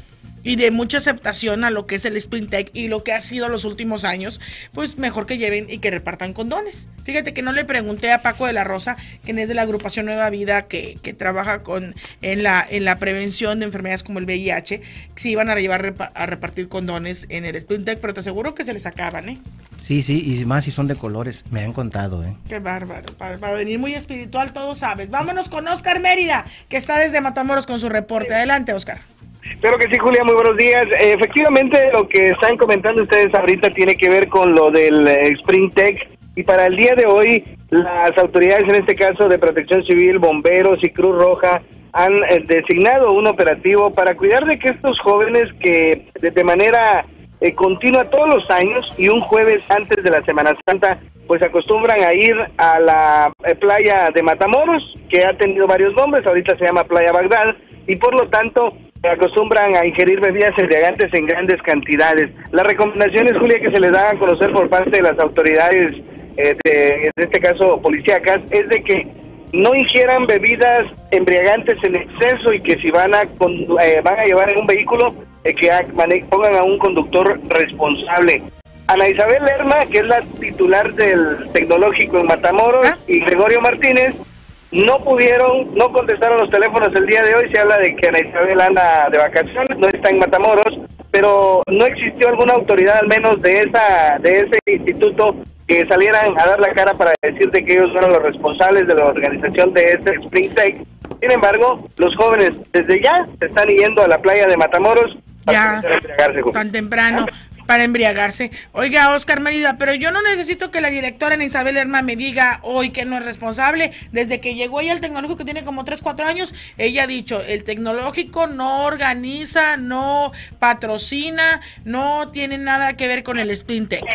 y de mucha aceptación a lo que es el Sprint Tech y lo que ha sido los últimos años, pues mejor que lleven y que repartan condones. Fíjate que no le pregunté a Paco de la Rosa, quien es de la agrupación Nueva Vida, que, que trabaja con en la en la prevención de enfermedades como el V I H, si iban a llevar a repartir condones en el Sprint Tech, pero te aseguro que se les acaban, ¿eh? Sí, sí, y más si son de colores, me han contado, ¿eh? Qué bárbaro, para, para venir muy espiritual, todo sabes. Vámonos con Oscar Mérida, que está desde Matamoros con su reporte. Adelante, Oscar. Claro que sí, Julia, muy buenos días. Eh, efectivamente, lo que están comentando ustedes ahorita tiene que ver con lo del eh, Sprint Tech, y para el día de hoy, las autoridades, en este caso de Protección Civil, Bomberos y Cruz Roja, han eh, designado un operativo para cuidar de que estos jóvenes que de, de manera eh, continua todos los años y un jueves antes de la Semana Santa, pues acostumbran a ir a la eh, playa de Matamoros, que ha tenido varios nombres, ahorita se llama Playa Bagdad, y por lo tanto acostumbran a ingerir bebidas embriagantes en grandes cantidades. Las recomendaciones, Julia, que se les da a conocer por parte de las autoridades, eh, de, en este caso policíacas, es de que no ingieran bebidas embriagantes en exceso y que si van a eh, van a llevar en un vehículo, eh, que a, pongan a un conductor responsable. Ana Isabel Lerma, que es la titular del Tecnológico en Matamoros, ¿Ah? y Gregorio Martínez, no pudieron, no contestaron los teléfonos el día de hoy. Se habla de que Ana Isabel anda de vacaciones, no está en Matamoros, pero no existió alguna autoridad, al menos de esa de ese instituto, que salieran a dar la cara para decir de que ellos fueron los responsables de la organización de este Sprint Tech. Sin embargo, los jóvenes desde ya se están yendo a la playa de Matamoros ya, tan temprano, para embriagarse. Oiga, Oscar Mérida, pero yo no necesito que la directora Ana Isabel Lerma me diga hoy que no es responsable. Desde que llegó ella al Tecnológico, que tiene como tres, cuatro años, ella ha dicho, el Tecnológico no organiza, no patrocina, no tiene nada que ver con el Sprint Tech.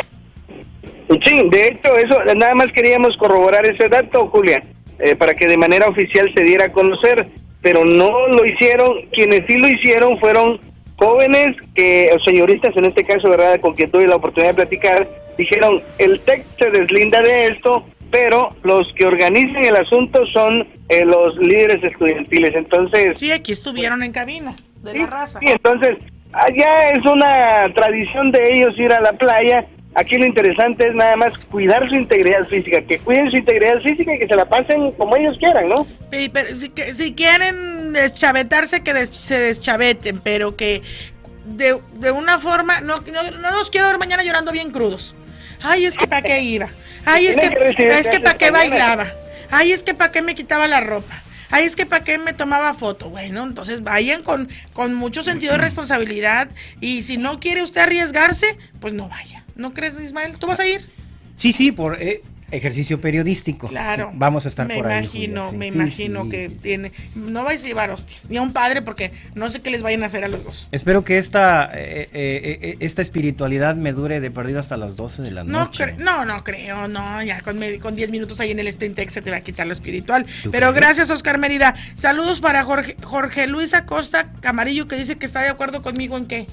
Sí, de hecho, eso, nada más queríamos corroborar ese dato, Julia, eh, para que de manera oficial se diera a conocer, pero no lo hicieron. Quienes sí lo hicieron fueron jóvenes, que, o señoristas en este caso, ¿verdad?, con quien tuve la oportunidad de platicar, dijeron, el T E C se deslinda de esto, pero los que organizan el asunto son eh, los líderes estudiantiles. Entonces, sí, aquí estuvieron en cabina de sí, la raza. Sí, entonces, allá es una tradición de ellos ir a la playa. Aquí lo interesante es nada más cuidar su integridad física, que cuiden su integridad física y que se la pasen como ellos quieran, ¿no? Sí, pero si, que, si quieren deschavetarse, que des, se deschaveten, pero que de, de una forma, no, no, no los quiero ver mañana llorando bien crudos. Ay, es que para qué iba. Ay, es que, que es que para qué bailaba. Ay, es que para qué me quitaba la ropa. Ay, es que para qué me tomaba foto. Bueno, entonces vayan con, con mucho sentido de responsabilidad, y si no quiere usted arriesgarse, pues no vaya. ¿No crees, Ismael? ¿Tú vas a ir? Sí, sí, por eh, ejercicio periodístico. Claro. Vamos a estar me por ahí. Imagino, Julia, sí. Me sí, imagino sí, que sí. tiene... No vais a llevar hostias, ni a un padre, porque no sé qué les vayan a hacer a los dos. Espero que esta eh, eh, eh, esta espiritualidad me dure de perdida hasta las doce de la no noche. Cre no, no creo, no, ya con, con diez minutos ahí en el Sprint Tech se te va a quitar lo espiritual. Pero crees? Gracias, Oscar Mérida. Saludos para Jorge, Jorge Luis Acosta Camarillo, que dice que está de acuerdo conmigo en qué.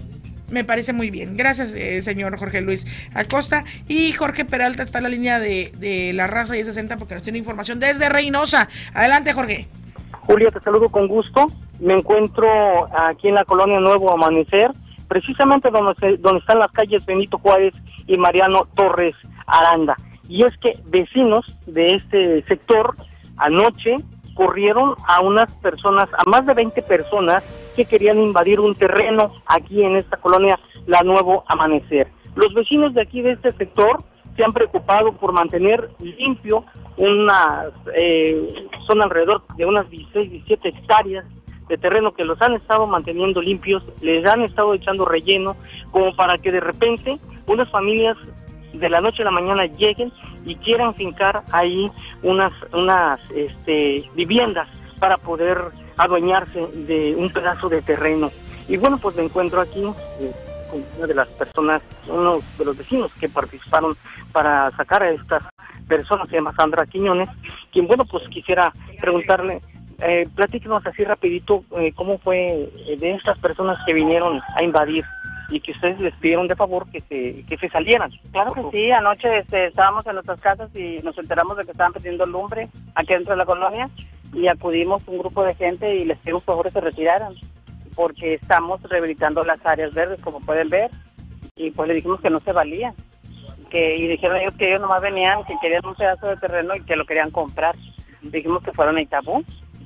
Me parece muy bien. Gracias, eh, señor Jorge Luis Acosta. Y Jorge Peralta está en la línea de, de la raza diez sesenta, porque nos tiene información desde Reynosa. Adelante, Jorge. Julia, te saludo con gusto. Me encuentro aquí en la colonia Nuevo Amanecer, precisamente donde, se, donde están las calles Benito Juárez y Mariano Torres Aranda. Y es que vecinos de este sector anoche corrieron a unas personas, a más de veinte personas, que querían invadir un terreno aquí en esta colonia La Nuevo Amanecer. Los vecinos de aquí de este sector se han preocupado por mantener limpio unas, eh, son alrededor de unas dieciséis, diecisiete hectáreas de terreno que los han estado manteniendo limpios, les han estado echando relleno, como para que de repente unas familias de la noche a la mañana lleguen y quieran fincar ahí unas, unas este, viviendas para poder adueñarse de un pedazo de terreno. Y bueno, pues me encuentro aquí eh, con una de las personas, uno de los vecinos que participaron para sacar a estas personas, se llama Sandra Quiñones, quien, bueno, pues quisiera preguntarle, eh, platíquenos así rapidito, eh, cómo fue eh, de estas personas que vinieron a invadir y que ustedes les pidieron de favor que se, que se salieran. Claro que sí, anoche este, estábamos en nuestras casas y nos enteramos de que estaban pidiendo lumbre aquí dentro de la colonia, y acudimos un grupo de gente y les pedimos por favor que se retiraran. porque estamos rehabilitando las áreas verdes, como pueden ver, y pues le dijimos que no se valía, que y dijeron ellos que ellos nomás venían, que querían un pedazo de terreno y que lo querían comprar. Dijimos que fueron a Itabú,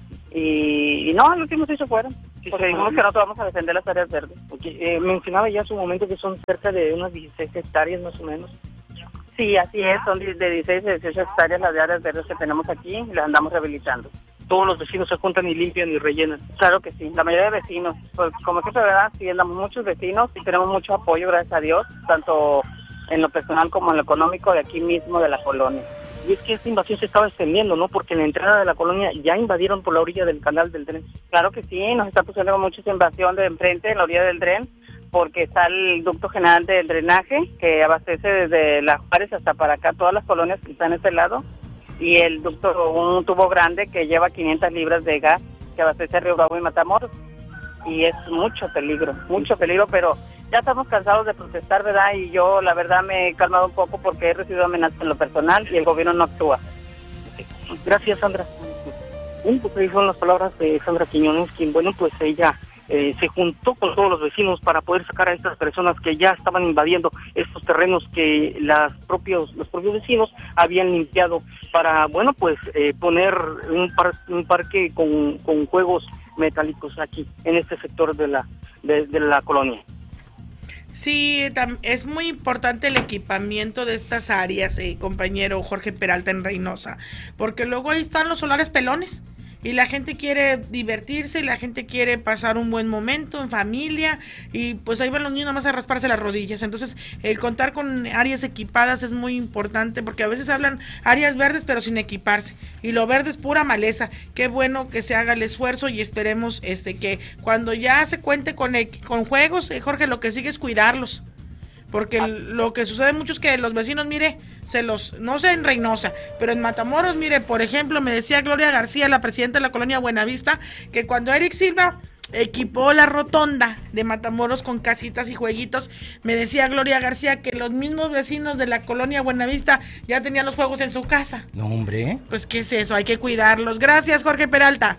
y, y no, al último sí se fueron, porque dijimos que nosotros vamos a defender las áreas verdes. Okay. Eh, mencionaba ya hace un momento que son cerca de unas dieciséis hectáreas más o menos. Sí, así es, son de dieciséis a dieciocho hectáreas las de áreas verdes que tenemos aquí y las andamos rehabilitando. Todos los vecinos se juntan y limpian y rellenan. Claro que sí, la mayoría de vecinos, pues como siempre, ¿verdad? Sí, andamos muchos vecinos y tenemos mucho apoyo, gracias a Dios, tanto en lo personal como en lo económico de aquí mismo de la colonia. Y es que esta invasión se estaba extendiendo, ¿no? Porque en la entrada de la colonia ya invadieron por la orilla del canal del Dren. Claro que sí, nos está pusieendo mucha invasión de enfrente, en la orilla del Dren, porque está el ducto general del drenaje que abastece desde Las Juárez hasta para acá todas las colonias que están en ese lado, y el ducto, un tubo grande que lleva quinientas libras de gas que abastece a Río Bravo y Matamoros, y es mucho peligro, mucho peligro, pero ya estamos cansados de protestar, ¿verdad? Y yo la verdad me he calmado un poco porque he recibido amenazas en lo personal y el gobierno no actúa. Gracias, Sandra. Bueno, pues ahí son las palabras de Sandra Quiñones, quien, bueno, pues ella eh, se juntó con todos los vecinos para poder sacar a estas personas que ya estaban invadiendo estos terrenos que las propios, los propios vecinos habían limpiado para, bueno, pues eh, poner un, par, un parque con, con juegos metálicos aquí, en este sector de la, de, de la colonia. Sí, es muy importante el equipamiento de estas áreas, eh, compañero Jorge Peralta en Reynosa, porque luego ahí están los solares pelones y la gente quiere divertirse, y la gente quiere pasar un buen momento en familia, y pues ahí van los niños nomás a rasparse las rodillas. Entonces, el contar con áreas equipadas es muy importante, porque a veces hablan áreas verdes pero sin equiparse, y lo verde es pura maleza. Qué bueno que se haga el esfuerzo, y esperemos este que cuando ya se cuente con, el, con juegos, eh, Jorge, lo que sigue es cuidarlos. Porque lo que sucede mucho es que los vecinos, mire, se los, no sé en Reynosa, pero en Matamoros, mire, por ejemplo, me decía Gloria García, la presidenta de la colonia Buenavista, que cuando Eric Silva equipó la rotonda de Matamoros con casitas y jueguitos, me decía Gloria García que los mismos vecinos de la colonia Buenavista ya tenían los juegos en su casa. No, hombre. Pues, ¿qué es eso? Hay que cuidarlos. Gracias, Jorge Peralta.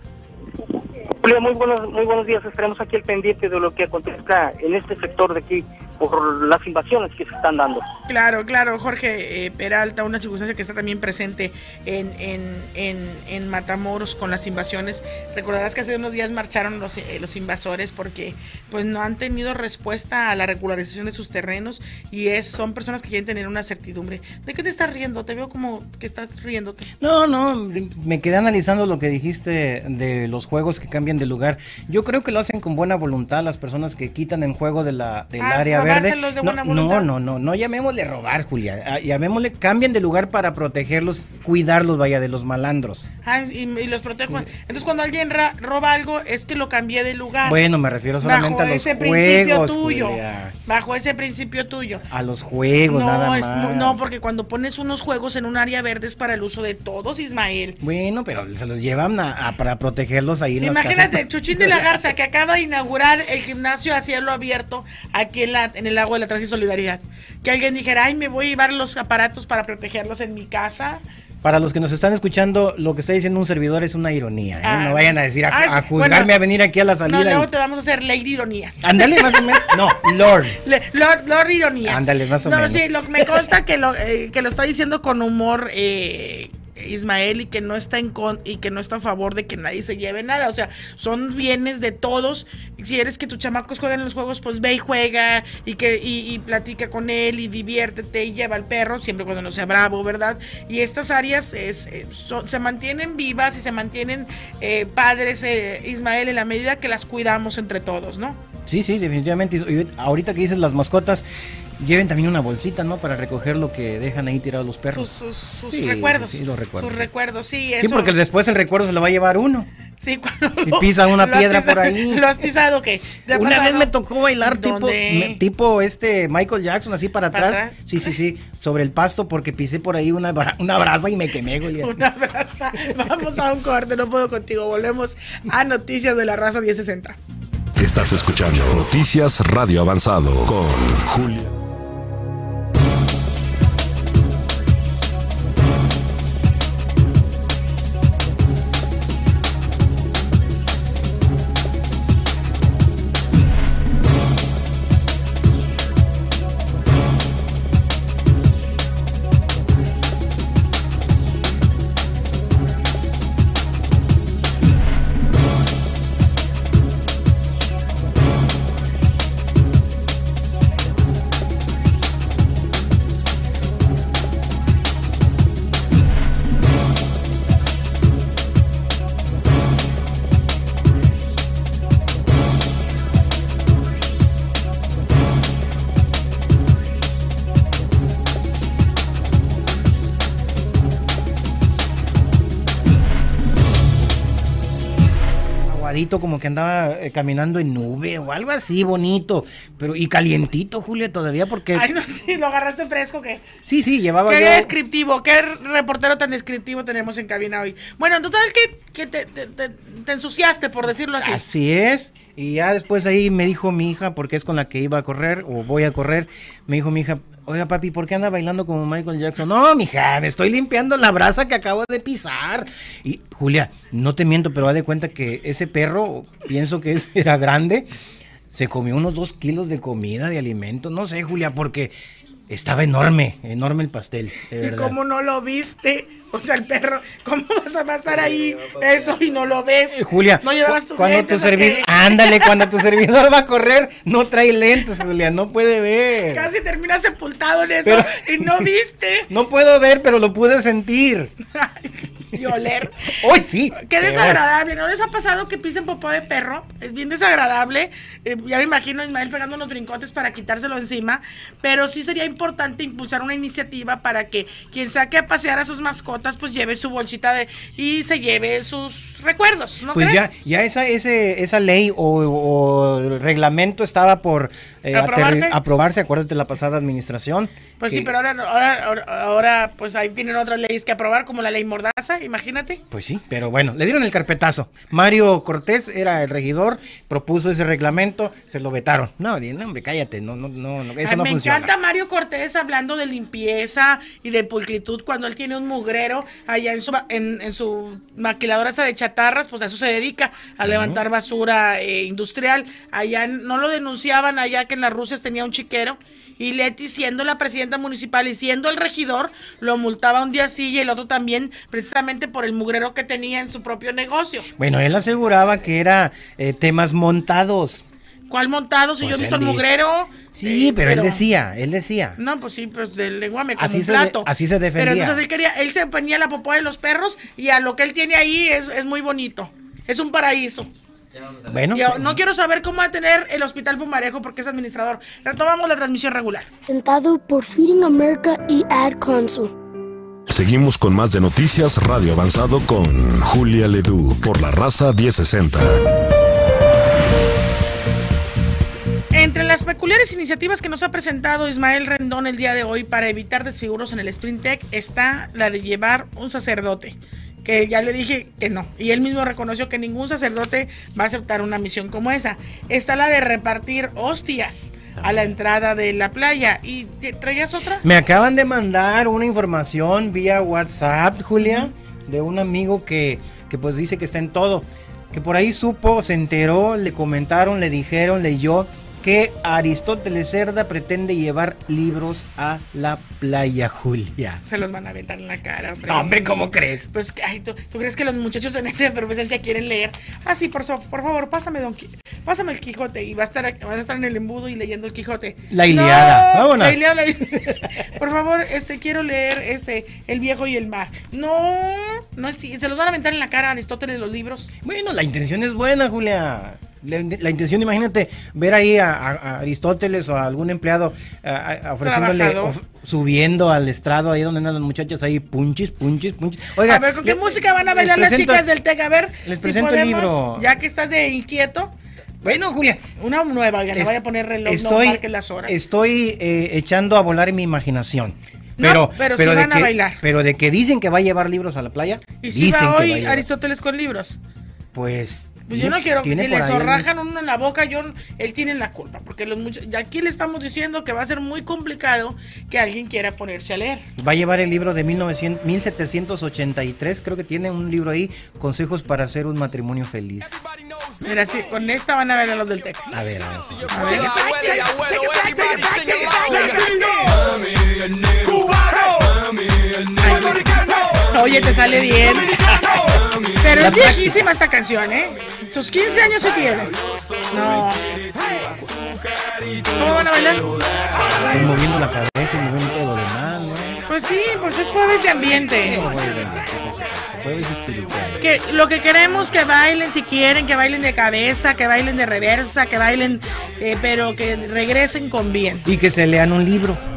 Julio, muy buenos, muy buenos días. Estaremos aquí al pendiente de lo que acontezca en este sector de aquí por las invasiones que se están dando. Claro, claro, Jorge eh, Peralta, una circunstancia que está también presente en, en, en, en Matamoros con las invasiones. Recordarás que hace unos días marcharon los, eh, los invasores porque pues no han tenido respuesta a la regularización de sus terrenos, y es son personas que quieren tener una certidumbre. ¿De qué te estás riendo? Te veo como que estás riéndote. No, no, me quedé analizando lo que dijiste de los juegos que cambian de lugar. Yo creo que lo hacen con buena voluntad las personas que quitan el juego de la, del ah, área verde. De no, buena no, no, no, no llamémosle robar, Julia. Llamémosle, cambian de lugar para protegerlos, cuidarlos, vaya, de los malandros. Ah, y, y los protejo. Entonces, cuando alguien ra, roba algo, es que lo cambié de lugar. Bueno, me refiero solamente bajo a los ese juegos, principio tuyo. Julia. Bajo ese principio tuyo. A los juegos, no, nada es, más. No, porque cuando pones unos juegos en un área verde es para el uso de todos, Ismael. Bueno, pero se los llevan a, a, para protegerlos ahí en Imagínate, las casas. el Chuchín de la Garza, que acaba de inaugurar el gimnasio a cielo abierto aquí en, la, en el Lago de la Traza y Solidaridad. Que alguien dijera, ay, me voy a llevar los aparatos para protegerlos en mi casa. Para los que nos están escuchando, lo que está diciendo un servidor es una ironía, ¿eh? Ah, no vayan a decir, a, ah, a juzgarme bueno, a venir aquí a la salida. No, luego y... te vamos a hacer Lady Ironías. Ándale, más o menos. No, Lord. Le, Lord, Lord Ironías. Ándale, más o no, menos. No, sí, lo, me consta que lo, eh, que lo está diciendo con humor eh, Ismael, y que no está en con, y que no está a favor de que nadie se lleve nada. O sea, son bienes de todos. Si eres que tus chamacos juegan en los juegos, pues ve y juega y que y, y platica con él y diviértete y lleva al perro, siempre cuando no sea bravo, ¿verdad? Y estas áreas es, eh, son, se mantienen vivas y se mantienen eh, padres, eh, Ismael, en la medida que las cuidamos entre todos, ¿no? Sí, sí, definitivamente. Y ahorita que dices las mascotas, lleven también una bolsita, ¿no? Para recoger lo que dejan ahí tirados los perros. Sus, sus, sus sí, recuerdos. Sí, los recuerdos. Sus recuerdos, sí. Eso. Sí, porque después el recuerdo se lo va a llevar uno. Sí, cuando si pisa una piedra pisado, por ahí. ¿Lo has pisado qué? Una pasado? vez me tocó bailar tipo, me, tipo este Michael Jackson, así para, ¿Para atrás. atrás. Sí, sí, sí, sobre el pasto, porque pisé por ahí una, una brasa y me quemé, Goliat. Una brasa. Vamos a un corte, no puedo contigo. Volvemos a Noticias de la Raza diez sesenta. Estás escuchando Noticias Radio Avanzado con Julia. rosadito, como que andaba eh, caminando en nube o algo así bonito, pero y calientito, Julia, todavía porque... Ay, no, sí, lo agarraste fresco, ¿qué? Sí, sí, llevaba Qué yo... descriptivo, qué reportero tan descriptivo tenemos en cabina hoy. Bueno, en total que, que te, te, te, te ensuciaste, por decirlo así. Así es, y ya después de ahí me dijo mi hija, porque es con la que iba a correr, o voy a correr, me dijo mi hija, oiga papi, ¿por qué anda bailando como Michael Jackson? No, mija, me estoy limpiando la brasa que acabo de pisar. Y Julia, no te miento, pero haz de cuenta que ese perro, pienso que era grande, se comió unos dos kilos de comida, de alimento, no sé, Julia, porque estaba enorme, enorme el pastel, de verdad. ¿Y cómo no lo viste? O sea, el perro, ¿cómo vas a estar ahí eso y no lo ves? Eh, Julia, ¿no llevabas tus cuando lentes tu o servidor, qué? ándale, cuando tu servidor va a correr, no trae lentes, Julia, no puede ver. Casi terminas sepultado en eso Pero- y no viste. No puedo ver, pero lo pude sentir. Y oler. Hoy sí. Qué peor. desagradable, ¿no les ha pasado que pisen popó de perro? Es bien desagradable. Eh, ya me imagino a Ismael pegando unos brincotes para quitárselo encima, pero sí sería importante impulsar una iniciativa para que quien saque a pasear a sus mascotas, pues lleve su bolsita de y se lleve sus recuerdos, ¿no Pues crees? ya, ya esa, ese, esa ley o, o reglamento estaba por eh, ¿Aprobarse? aterri- aprobarse, acuérdate la pasada administración. Pues que- sí, pero ahora, ahora, ahora, ahora, pues ahí tienen otras leyes que aprobar, como la ley Mordaza, imagínate. Pues sí, pero bueno, le dieron el carpetazo. Mario Cortés era el regidor, propuso ese reglamento, se lo vetaron. No, di- no hombre, cállate, no, no, no, no, eso Ay, no me funciona. encanta Mario Cortés hablando de limpieza y de pulcritud cuando él tiene un mugrero allá en su ma- en, en su maquiladora esa de chatarras, pues a eso se dedica, a Sí. levantar basura eh, industrial. Allá en- no lo denunciaban allá que en las Rusias tenía un chiquero. Y Leti, siendo la presidenta municipal y siendo el regidor, lo multaba un día sí y el otro también, precisamente por el mugrero que tenía en su propio negocio. Bueno, él aseguraba que era eh, temas montados. ¿Cuál montado? Si Pues yo he visto él el di- mugrero. Sí, eh, pero, él decía, él decía. No, pues sí, pues de lengua me como Así un se de- plato. así se defendía. Pero entonces él quería, él se ponía la popó de los perros y a lo que él tiene ahí es, es muy bonito. Es un paraíso. Bueno, Yo no quiero saber cómo va a tener el Hospital Pumarejo porque es administrador. Retomamos la transmisión regular. Presentado por Feeding America y Ad Council. Seguimos con más de Noticias Radio Avanzado con Julia Leduc por la Raza diez sesenta. Entre las peculiares iniciativas que nos ha presentado Ismael Rendón el día de hoy para evitar desfiguros en el Sprint Tech está la de llevar un sacerdote, que ya le dije que no, y él mismo reconoció que ningún sacerdote va a aceptar una misión como esa. Está la de repartir hostias a la entrada de la playa. ¿Y te- traías otra? me acaban de mandar una información vía WhatsApp, Julia, de un amigo que, que pues dice que está en todo, que por ahí supo, se enteró, le comentaron, le dijeron, leyó que Aristóteles Cerda pretende llevar libros a la playa, Julia. Se los van a aventar en la cara, hombre. No, hombre, ¿cómo crees? Pues, ay, ¿tú, tú crees que los muchachos en esa efervescencia quieren leer? Ah, sí, por, so- por favor, pásame Don Qui- pásame el Quijote y va a estar van a estar en el embudo y leyendo el Quijote. La Ilíada, No, vámonos. La Ilíada, la- por favor, este quiero leer este El Viejo y el Mar. No, no es se los van a aventar en la cara a Aristóteles los libros. Bueno, la intención es buena, Julia. La, la intención, imagínate, ver ahí a, a- a Aristóteles o a algún empleado a- a- ofreciéndole, Trabajador. of- subiendo al estrado ahí donde andan las muchachas ahí, punchis, punchis, punchis. Oiga, A ver, ¿con qué le- música van a les bailar las presento- chicas del TEC? A ver, les si presento el podemos, libro. ya que estás de inquieto. Bueno, Julia. Una nueva, ya le Es- voy a poner reloj, no estoy, marques las horas. estoy eh, echando a volar en mi imaginación. No, Pero, pero sí de van a que, bailar. Pero de que dicen que va a llevar libros a la playa, Y si dicen va que hoy va a llevar. Aristóteles con libros. Pues, Pues yo no quiero que tiene si por le ahí zorrajan uno en la boca, yo él tiene la culpa, porque los muchachos, y aquí le estamos diciendo que va a ser muy complicado que alguien quiera ponerse a leer. Va a llevar el libro de mil novecientos, mil setecientos ochenta y tres, creo que tiene un libro ahí, Consejos para hacer un matrimonio feliz. Mira, sí, con esta van a ver a los del TEC. A ver, a ver. A ver. Ay, oye, te sale bien. Pero es viejísima esta canción, ¿eh? Sus quince años se tiene. No. ¿Cómo van a bailar? Estoy moviendo la cabeza y moviendo todo lo demás, ¿no? Pues sí, pues es jueves de ambiente. Jueves espiritual. Que lo que queremos que bailen si quieren, que bailen de cabeza, que bailen de reversa, que bailen, eh, pero que regresen con bien. Y que se lean un libro.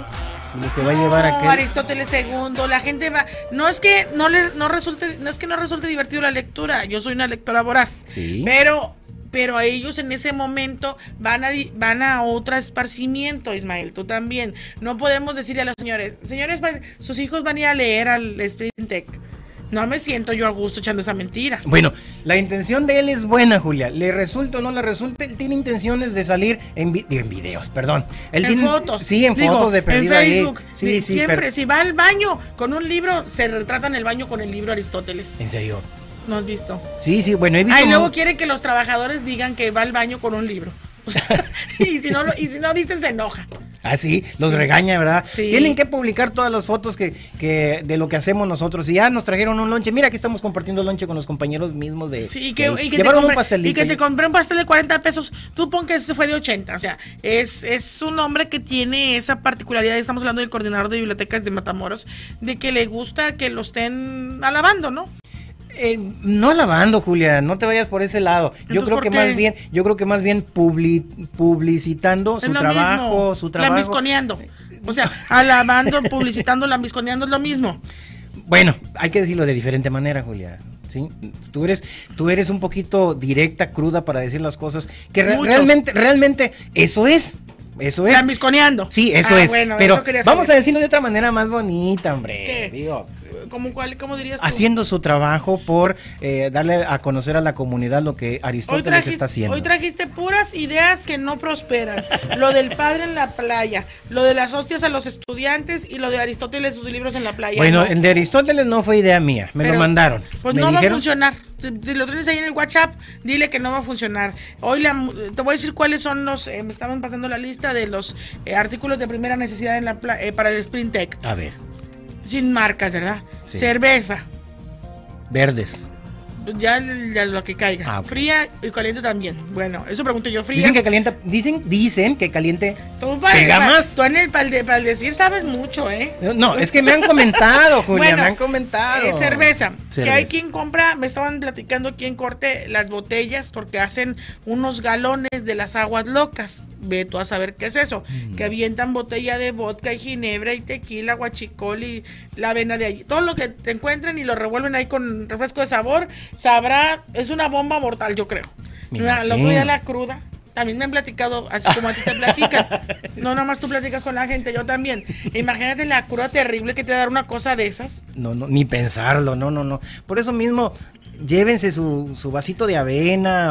los que va a llevar No, aquel. Aristóteles segundo, la gente va, no es que no le no resulte, no es que no resulte divertido la lectura, yo soy una lectora voraz, Sí. pero pero a ellos en ese momento van a di- van a otro esparcimiento, Ismael, tú también. No podemos decirle a los señores, señores, van- sus hijos van a ir a leer al Sprint Tech. No me siento yo a gusto echando esa mentira. Bueno, la intención de él es buena, Julia. Le resulta o no le resulta, él tiene intenciones de salir en, vi- en videos, perdón. Él En tiene- fotos. Sí, en Digo, fotos de perdido en ahí. Facebook. Sí, Di- sí, siempre, pero- si va al baño con un libro, se retrata en el baño con el libro Aristóteles. ¿En serio? ¿No has visto? Sí, sí, bueno, he visto. Ah, y luego mu- quiere que los trabajadores digan que va al baño con un libro. O sea, y si no lo- y si no dicen, se enoja. Ah, sí, los regaña, ¿verdad? Sí. Tienen que publicar todas las fotos que, que de lo que hacemos nosotros. Y ya nos trajeron un lonche. Mira, aquí estamos compartiendo lonche con los compañeros mismos de. Sí, y que, de- y que te llevaron un compré, pastelito. y que te ahí. compré un pastel de cuarenta pesos. Tú pon que ese fue de ochenta. O sea, es, es un hombre que tiene esa particularidad. Estamos hablando del coordinador de bibliotecas de Matamoros, de que le gusta que lo estén alabando, ¿no? Eh, no alabando, Julia, no te vayas por ese lado. Yo Entonces, creo ¿por que qué? más bien, yo creo que más bien publi- publicitando Es su lo trabajo, mismo. su trabajo. Lambisconeando. O sea, alabando, publicitando, lambisconeando es lo mismo. Bueno, hay que decirlo de diferente manera, Julia. ¿Sí? Tú eres, tú eres un poquito directa, cruda para decir las cosas. Que re- Mucho. realmente, realmente, eso es. Eso es. Lambisconeando. Sí, eso Ah, es. bueno, pero eso quería vamos a saber. decirlo de otra manera más bonita, hombre. ¿Qué? Digo, ¿Cómo, cuál, ¿Cómo dirías tú? haciendo su trabajo por eh, darle a conocer a la comunidad lo que Hoy Aristóteles trajiste, está haciendo. hoy trajiste puras ideas que no prosperan. Lo del padre en la playa, lo de las hostias a los estudiantes y lo de Aristóteles sus libros en la playa. Bueno, ¿no? el de Aristóteles no fue idea mía, me Pero, lo mandaron. Pues Me no va a dijeron- funcionar. Si si lo tienes ahí en el WhatsApp, dile que no va a funcionar. Hoy la, te voy a decir cuáles son los, eh, me estaban pasando la lista de los eh, artículos de primera necesidad en la pla- eh, para el Sprint Tech. A ver, Sin marcas, ¿verdad? Sí. Cerveza, verdes. ya, ya lo que caiga. Ah, ok. Fría y caliente también. Bueno, eso pregunto yo, fría. Dicen que calienta, dicen, dicen que caliente. Tú, pa- ¿Pega pa- más? tú en el, para, el de- para el decir sabes mucho, ¿eh? No, es que me han comentado, Julia, Bueno, me han comentado. Eh, cerveza, que Cerveza. hay quien compra, me estaban platicando aquí en corte las botellas porque hacen unos galones de las aguas locas. Ve tú a saber qué es eso. Mm. Que avientan botella de vodka y ginebra y tequila, guachicol y la avena de allí. Todo lo que te encuentren y lo revuelven ahí con refresco de sabor, sabrá, es una bomba mortal, yo creo. Me La- El otro imagino. día la cruda. También me han platicado, así como a ti te platican. No, nada más tú platicas con la gente, yo también. Imagínate la cruda terrible que te da una cosa de esas. No, no, ni pensarlo, no, no, no. Por eso mismo, llévense su, su vasito de avena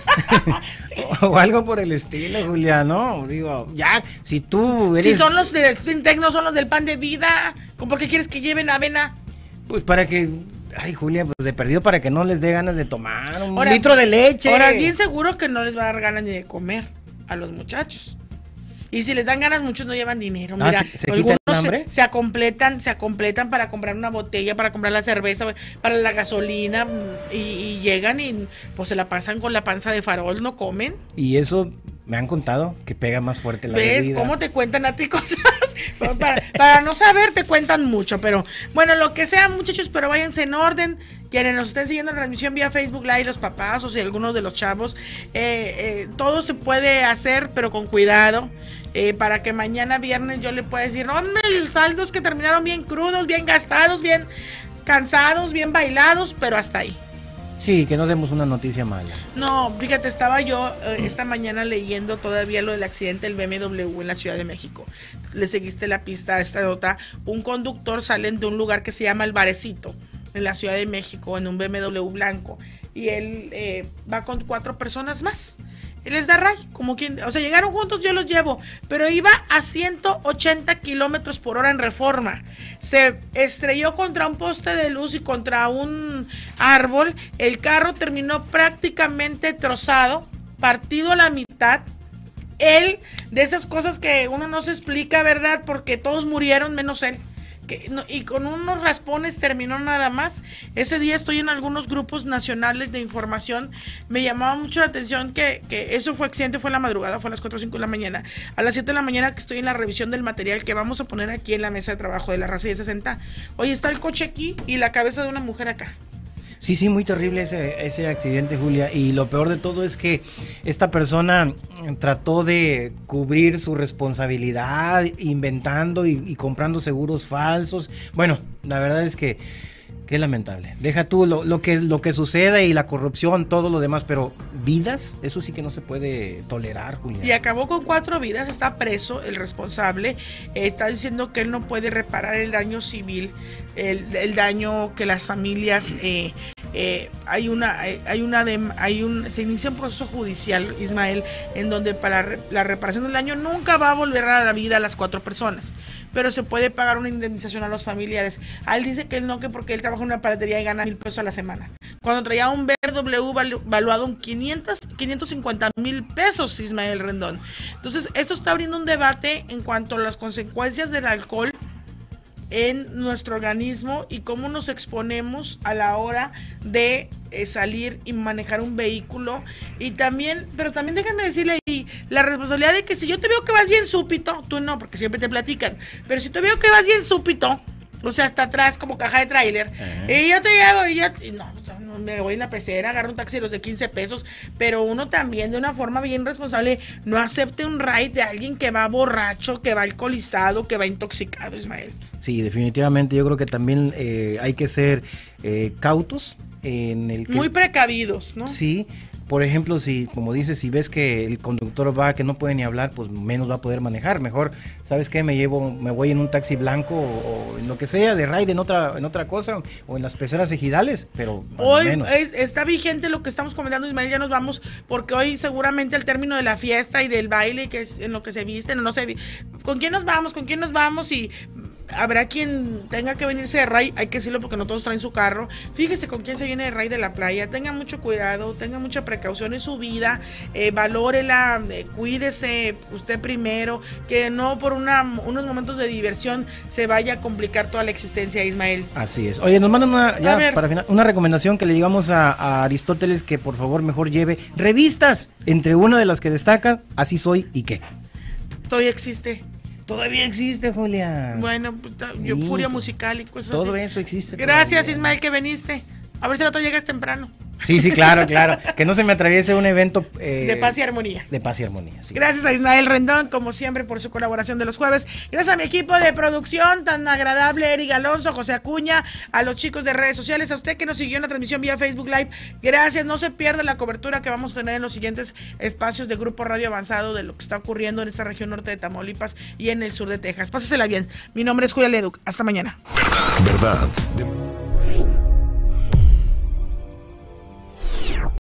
o, o algo por el estilo, Julia, ¿no? Digo, ya, si tú eres... Si son los del Sprint Tech, no son los del pan de vida. ¿Por qué quieres que lleven avena? Pues para que... Ay, Julia, pues de perdido para que no les dé ganas de tomar un Ahora- litro de leche. Ahora, bien seguro que no les va a dar ganas ni de comer a los muchachos. Y si les dan ganas, muchos no llevan dinero. Ah, Mira, ¿se- se quita algunos el hambre? se, se acompletan, se acompletan para comprar una botella, para comprar la cerveza, para la gasolina, y, y llegan y pues se la pasan con la panza de farol, no comen. Y eso me han contado que pega más fuerte la ¿Ves bebida. cómo te cuentan a ti cosas? para, para no saber te cuentan mucho, pero bueno, lo que sea, muchachos, pero váyanse en orden. Quienes nos estén siguiendo en la transmisión vía Facebook Live, los papás o si algunos de los chavos, eh, eh, todo se puede hacer, pero con cuidado. Eh, para que mañana viernes yo le pueda decir, no, hombre, el saldo es que terminaron bien crudos, bien gastados, bien cansados, bien bailados, pero hasta ahí. Sí, que no demos una noticia mala. No, fíjate, estaba yo eh, esta mañana leyendo todavía lo del accidente del B M W en la Ciudad de México. Le seguiste la pista a esta nota. Un conductor salen de un lugar que se llama El Barecito, en la Ciudad de México, en un B M W blanco. Y él eh, va con cuatro personas más. Él les da ray, como quien, o sea, llegaron juntos, yo los llevo, pero iba a ciento ochenta kilómetros por hora en Reforma. Se estrelló contra un poste de luz y contra un árbol. El carro terminó prácticamente trozado, partido a la mitad. Él, de esas cosas que uno no se explica, ¿verdad? Porque todos murieron menos él. Que, no, y con unos raspones terminó nada más. Ese día estoy en algunos grupos nacionales de información. Me llamaba mucho la atención que, que eso fue accidente, fue en la madrugada, fue a las cuatro o cinco de la mañana. A las siete de la mañana que estoy en la revisión del material que vamos a poner aquí en la mesa de trabajo de la raza diez sesenta. Oye, está el coche aquí y la cabeza de una mujer acá. Sí, sí, muy terrible ese, ese accidente, Julia, y lo peor de todo es que esta persona trató de cubrir su responsabilidad inventando y, y comprando seguros falsos. Bueno, la verdad es que qué lamentable. Deja tú lo, lo que lo que sucede y la corrupción, todo lo demás, pero vidas, eso sí que no se puede tolerar, Julia. Y acabó con cuatro vidas, está preso el responsable, eh, está diciendo que él no puede reparar el daño civil, el, el daño que las familias eh, eh, hay una hay una de, hay un se inicia un proceso judicial, Ismael, en donde para re, la reparación del daño nunca va a volver a la vida a las cuatro personas, pero se puede pagar una indemnización a los familiares. A él dice que él no, que porque él trabaja en una paletería y gana mil pesos a la semana, cuando traía un B M W valu, valuado en quinientos, quinientos cincuenta mil pesos, Ismael Rendón. Entonces esto está abriendo un debate en cuanto a las consecuencias del alcohol en nuestro organismo y cómo nos exponemos a la hora de eh, salir y manejar un vehículo. Y también, pero también déjenme decirle ahí, la responsabilidad de que si yo te veo que vas bien súpito, tú no, porque siempre te platican, pero si te veo que vas bien súpito, o sea, hasta atrás como caja de tráiler, uh-huh. y yo te llevo, y yo, y no, no, me voy en la pecera, agarro un taxi de los de quince pesos, pero uno también de una forma bien responsable no acepte un ride de alguien que va borracho, que va alcoholizado, que va intoxicado, Ismael. Sí, definitivamente yo creo que también eh, hay que ser eh, cautos en el que... Muy precavidos, ¿no? Sí, por ejemplo, si, como dices, si ves que el conductor va, que no puede ni hablar, pues menos va a poder manejar. Mejor, ¿sabes qué? Me llevo, me voy en un taxi blanco o, o en lo que sea, de ride en otra, en otra cosa, o en las peceras ejidales, pero hoy menos. Es, está vigente lo que estamos comentando, Ismael, ya nos vamos, porque hoy seguramente al término de la fiesta y del baile, que es en lo que se visten o no se... ¿Con quién nos vamos? ¿Con quién nos vamos? Y... habrá quien tenga que venirse de ray, hay que decirlo porque no todos traen su carro. Fíjese con quién se viene de ray de la playa, tenga mucho cuidado, tenga mucha precaución en su vida, eh, valórela, eh, cuídese usted primero, que no por una, unos momentos de diversión se vaya a complicar toda la existencia, Ismael. Así es. Oye, nos mandan una, ya para final, una recomendación que le digamos a, a Aristóteles, que por favor mejor lleve revistas, entre una de las que destacan, Así Soy y Qué. Todavía existe. Todavía existe, Julia. Bueno, yo sí, Furia Musical y cosas todo así. eso existe. Gracias, todavía. Ismael, que viniste. A ver si no te llegas temprano. Sí, sí, claro, claro. Que no se me atraviese un evento... Eh, de paz y armonía. De paz y armonía, sí. Gracias a Ismael Rendón, como siempre, por su colaboración de los jueves. Gracias a mi equipo de producción tan agradable, Eric Alonso, José Acuña, a los chicos de redes sociales, a usted que nos siguió en la transmisión vía Facebook Live. Gracias, no se pierda la cobertura que vamos a tener en los siguientes espacios de Grupo Radio Avanzado de lo que está ocurriendo en esta región norte de Tamaulipas y en el sur de Texas. Pásesela bien. Mi nombre es Julia Leduc. Hasta mañana. Verdad. Verdad.